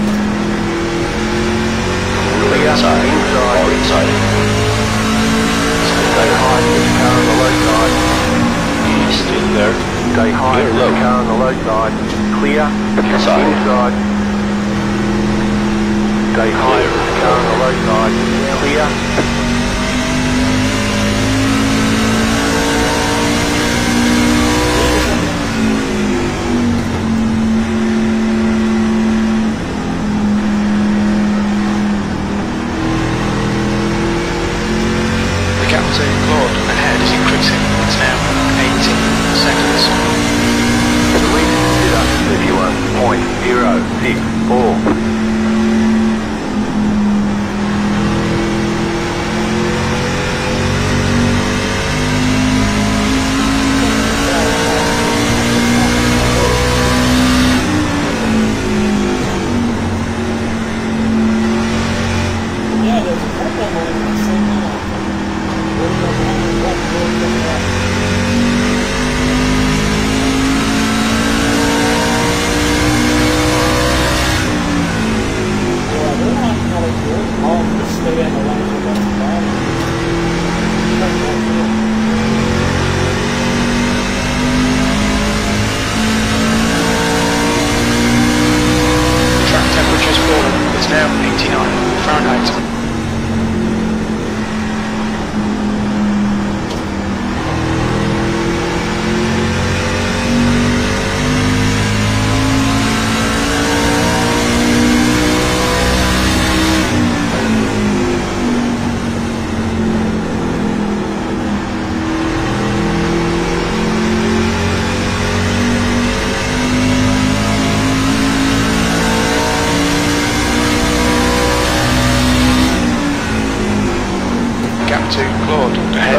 Clear inside. All inside. Stay high with the car on the low side. He's still there. Stay high with the car on the low side. Clear. Inside. Stay high with the car on the low side. Clear. Captain Claude ahead is increasing. It's now 18 seconds. Release consider 31.064. Yeah, there's a couple of them that say now.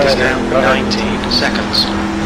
is now 19 seconds.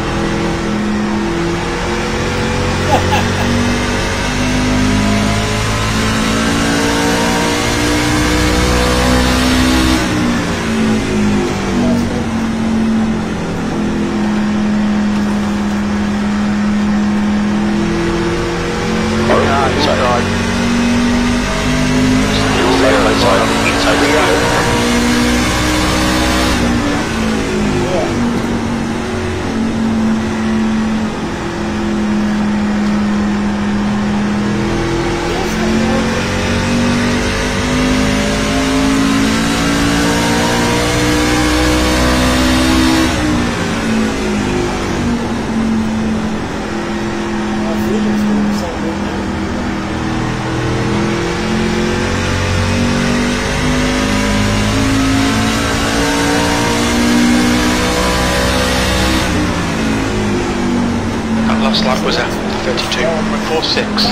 Last lap was at 32.46.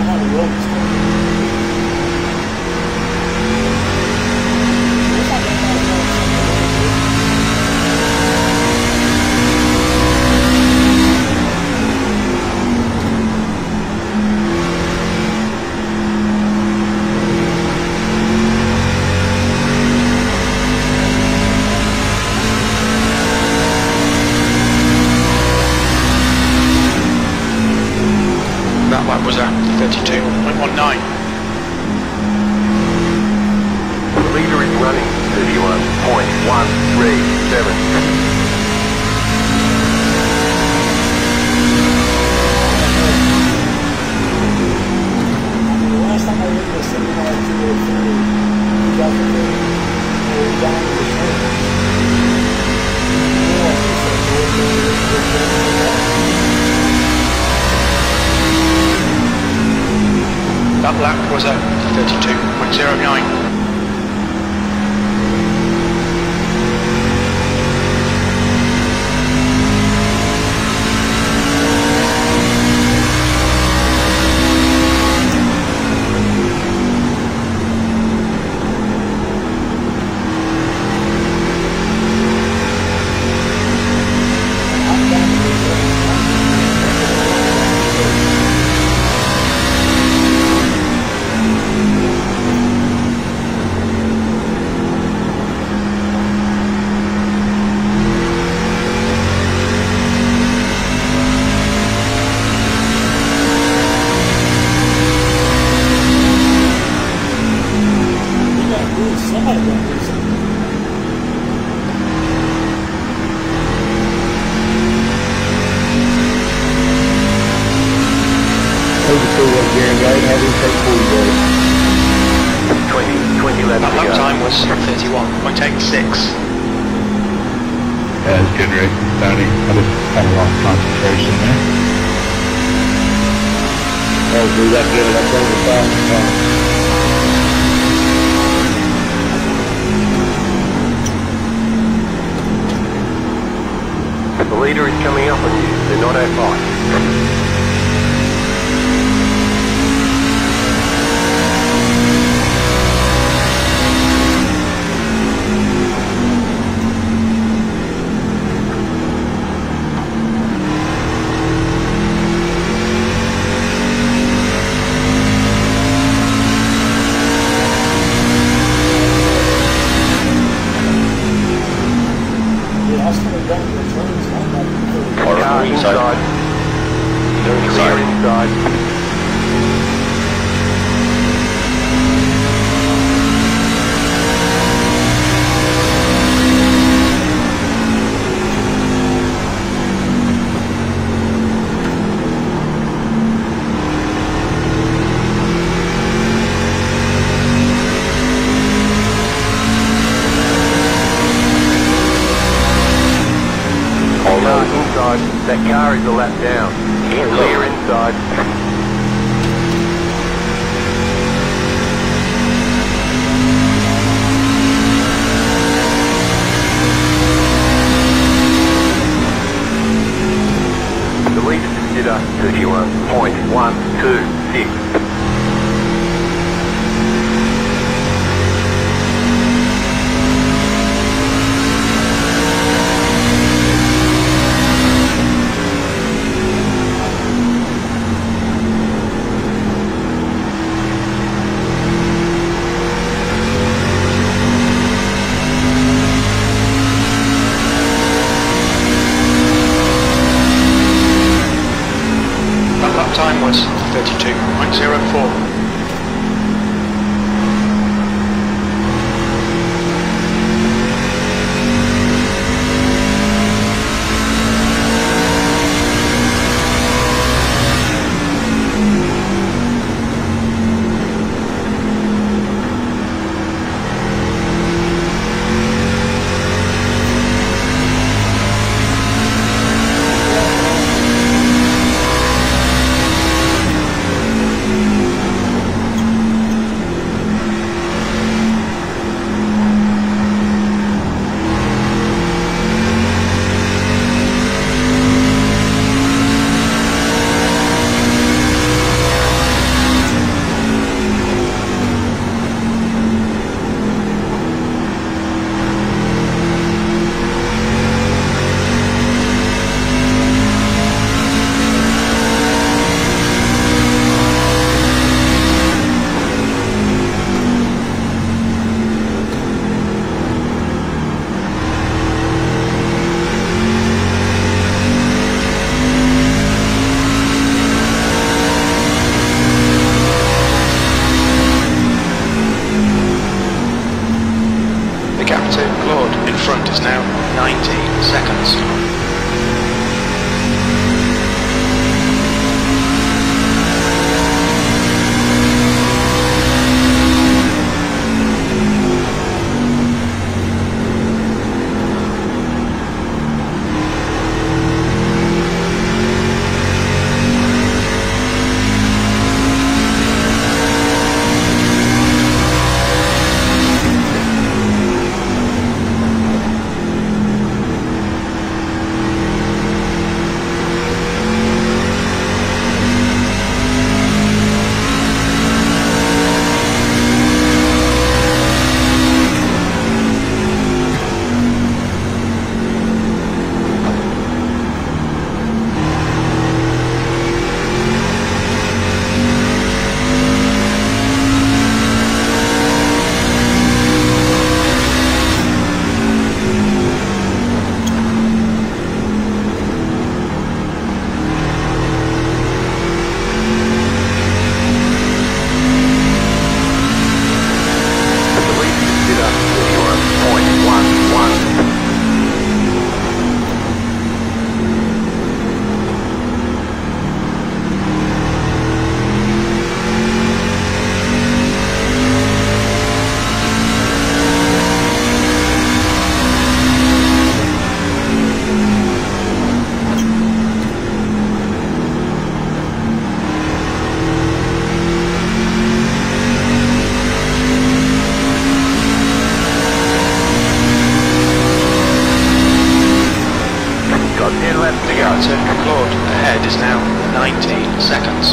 That lap was at 32.19. The leader is running 31.137. Last time I looked at 75.203, we got the down to the turn. That lap was at 32.09. That lap time was 31.86. As Henry, Tony, I just kind of lost concentration there. Oh, do that good up over the top. The leader is coming up on you. They're not at 5. Inside. Clear inside. Inside. That car is a lap down. Clear inside. The leader consider 31.126. hours, 32.04. Front is now 19 seconds. Claude ahead is now 19 seconds.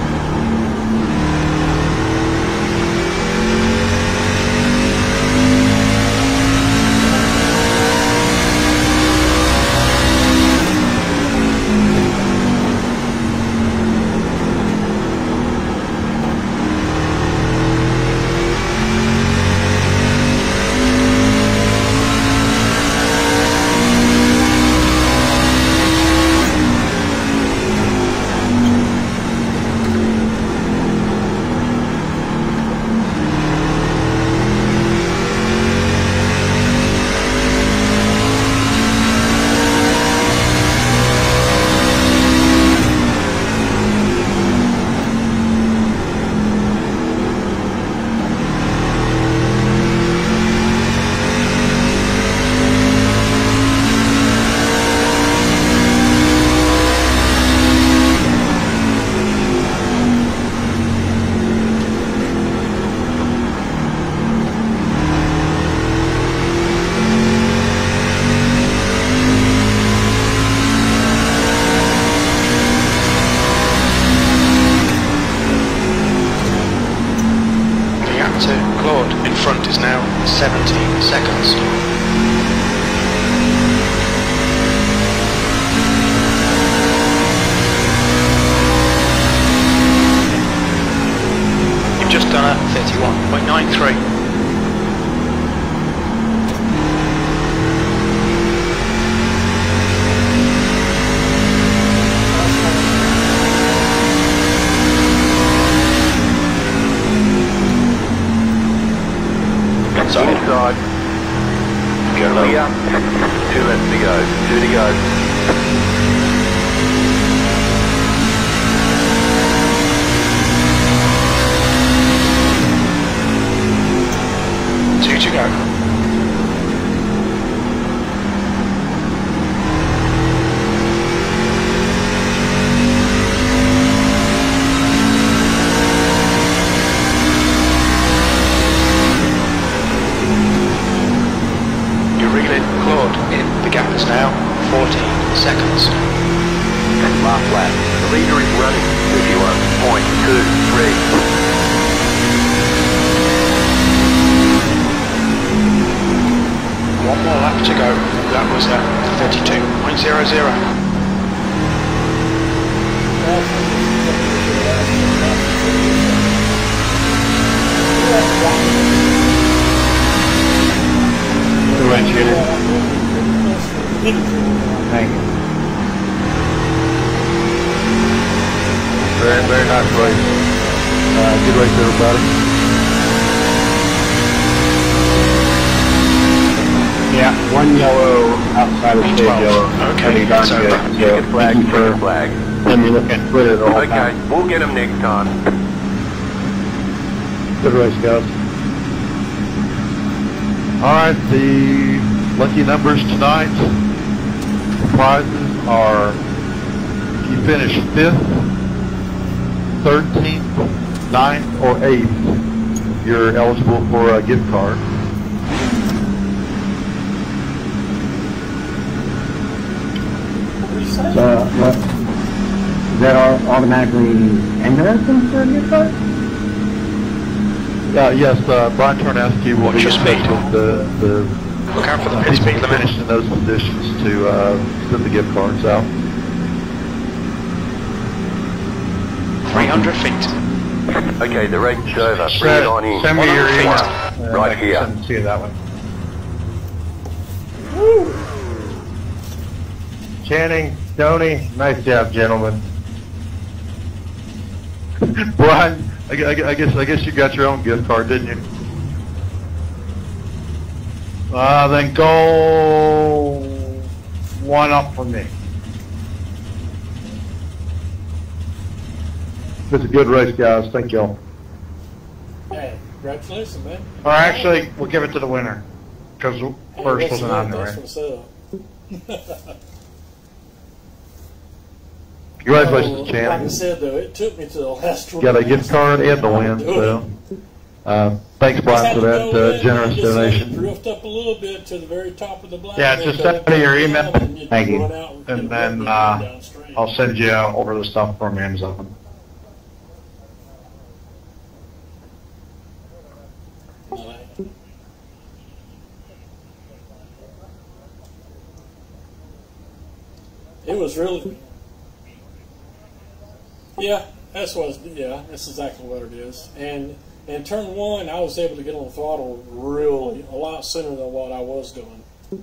Claude in front is now 17 seconds. You've just done a 31.93. Clear. 2 left to go. 2 to go. To go. You're reeling, Claude, in. The gap is now 14 seconds. Last lap. The leader is running 51.23. One more lap to go. That was at 32.00. Who went shooter? Thank you. Very, very nice race. Good race, everybody. Yeah, 1 yellow outside of stage yellow. Okay, pretty darn so good. You get flag, you get flag. Let me look at Twitter the whole Okay, time. we'll get them next time. Good race, guys. All right, the lucky numbers tonight. The prizes are, if you finish 5th, 13th, 9th, or 8th, you're eligible for a gift card. So, is that automatically interesting for a gift card? Yes, Brian Tarnowski will What's be your in speed? touch with the Look out for the pit speed limit. finish in those positions to send the gift cards out. 300 feet. Okay, the race is over. Bring it on in. Send me your 100 email. feet. Right here. Send to you that one. Channing, Stoney, nice job, gentlemen. Brian, I guess you got your own gift card, didn't you? Then go one up for me. It's a good race, guys. Thank y'all. Hey, congratulations, man. Or actually, we'll give it to the winner. Because Hey, first what's wasn't up? on there, That's right? what's up. Congratulations, Like I Channing. said, though, it took me to the last one. Got a gift card and the win, so thanks, Brian, for that generous donation. Drift up a little bit to the very top of the black. Yeah, just send me your email. Thank you. And then I'll send you over the stuff from Amazon. It was really, yeah, that's exactly what it is. And in turn one, I was able to get on the throttle really a lot sooner than what I was doing.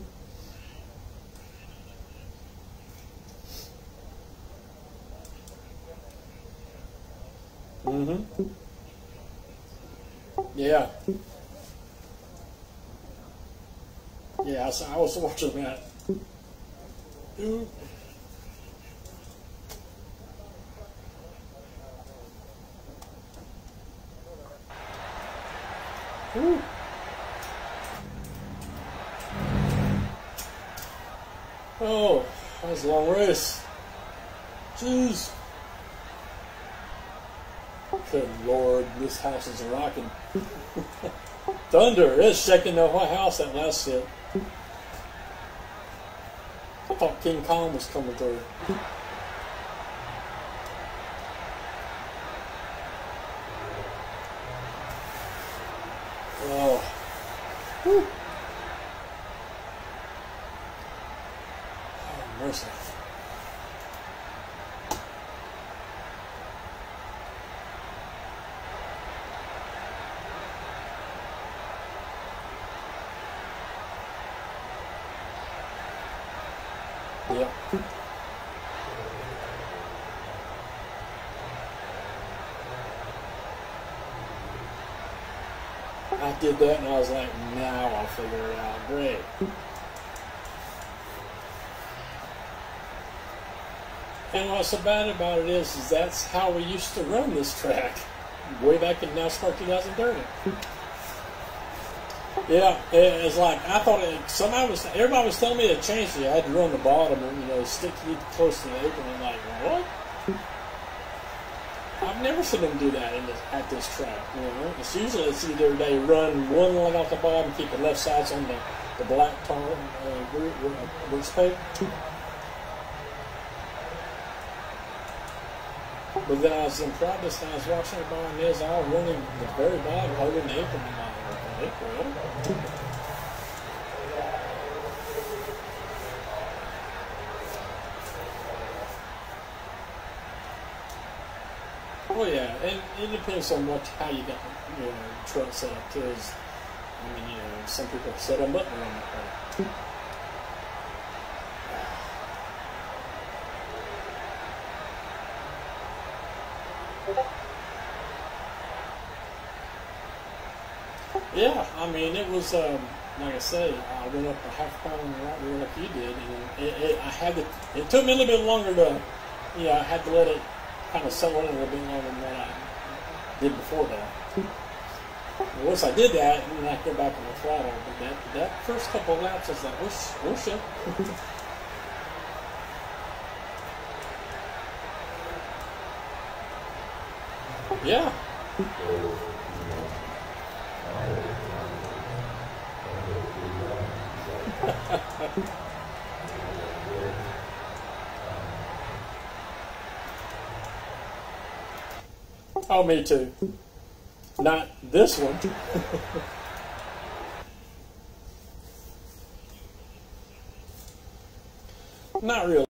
Yeah. Yeah, I was watching that. Ooh. Ooh. Oh, that was a long race. Jeez. Good Lord, this house is rocking. Thunder is shaking the whole house that last hit. I thought King Kong was coming through. Oh. Whew. Oh, mercy. Yeah. I did that and I was like, now I'll figure it out. Great. And what's so bad about it is that's how we used to run this track way back in NASCAR 2030. Yeah, it's like I thought everybody was telling me to change it. I had to run the bottom and stick it close to the apron. I'm like, what? I've never seen them do that at this track. It's usually either they run one leg off the bottom, keep the left sides on the black tar grease paint. But then I was in practice and I was watching it behind his all running the very bottom, holding the apron. I'm like, apron. Oh yeah, and it depends on how you got the truck set up. Because some people set them up the wrong way. Yeah, it was like I say, I went up a half pound right there like you did, and it took me a little bit longer to, I had to let it kind of settle in a little bit longer than what I did before that. And once I did that, then I go back on the throttle. But that first couple of laps, I was like, oh shit. Yeah. Oh, me too. Not this one. Not really.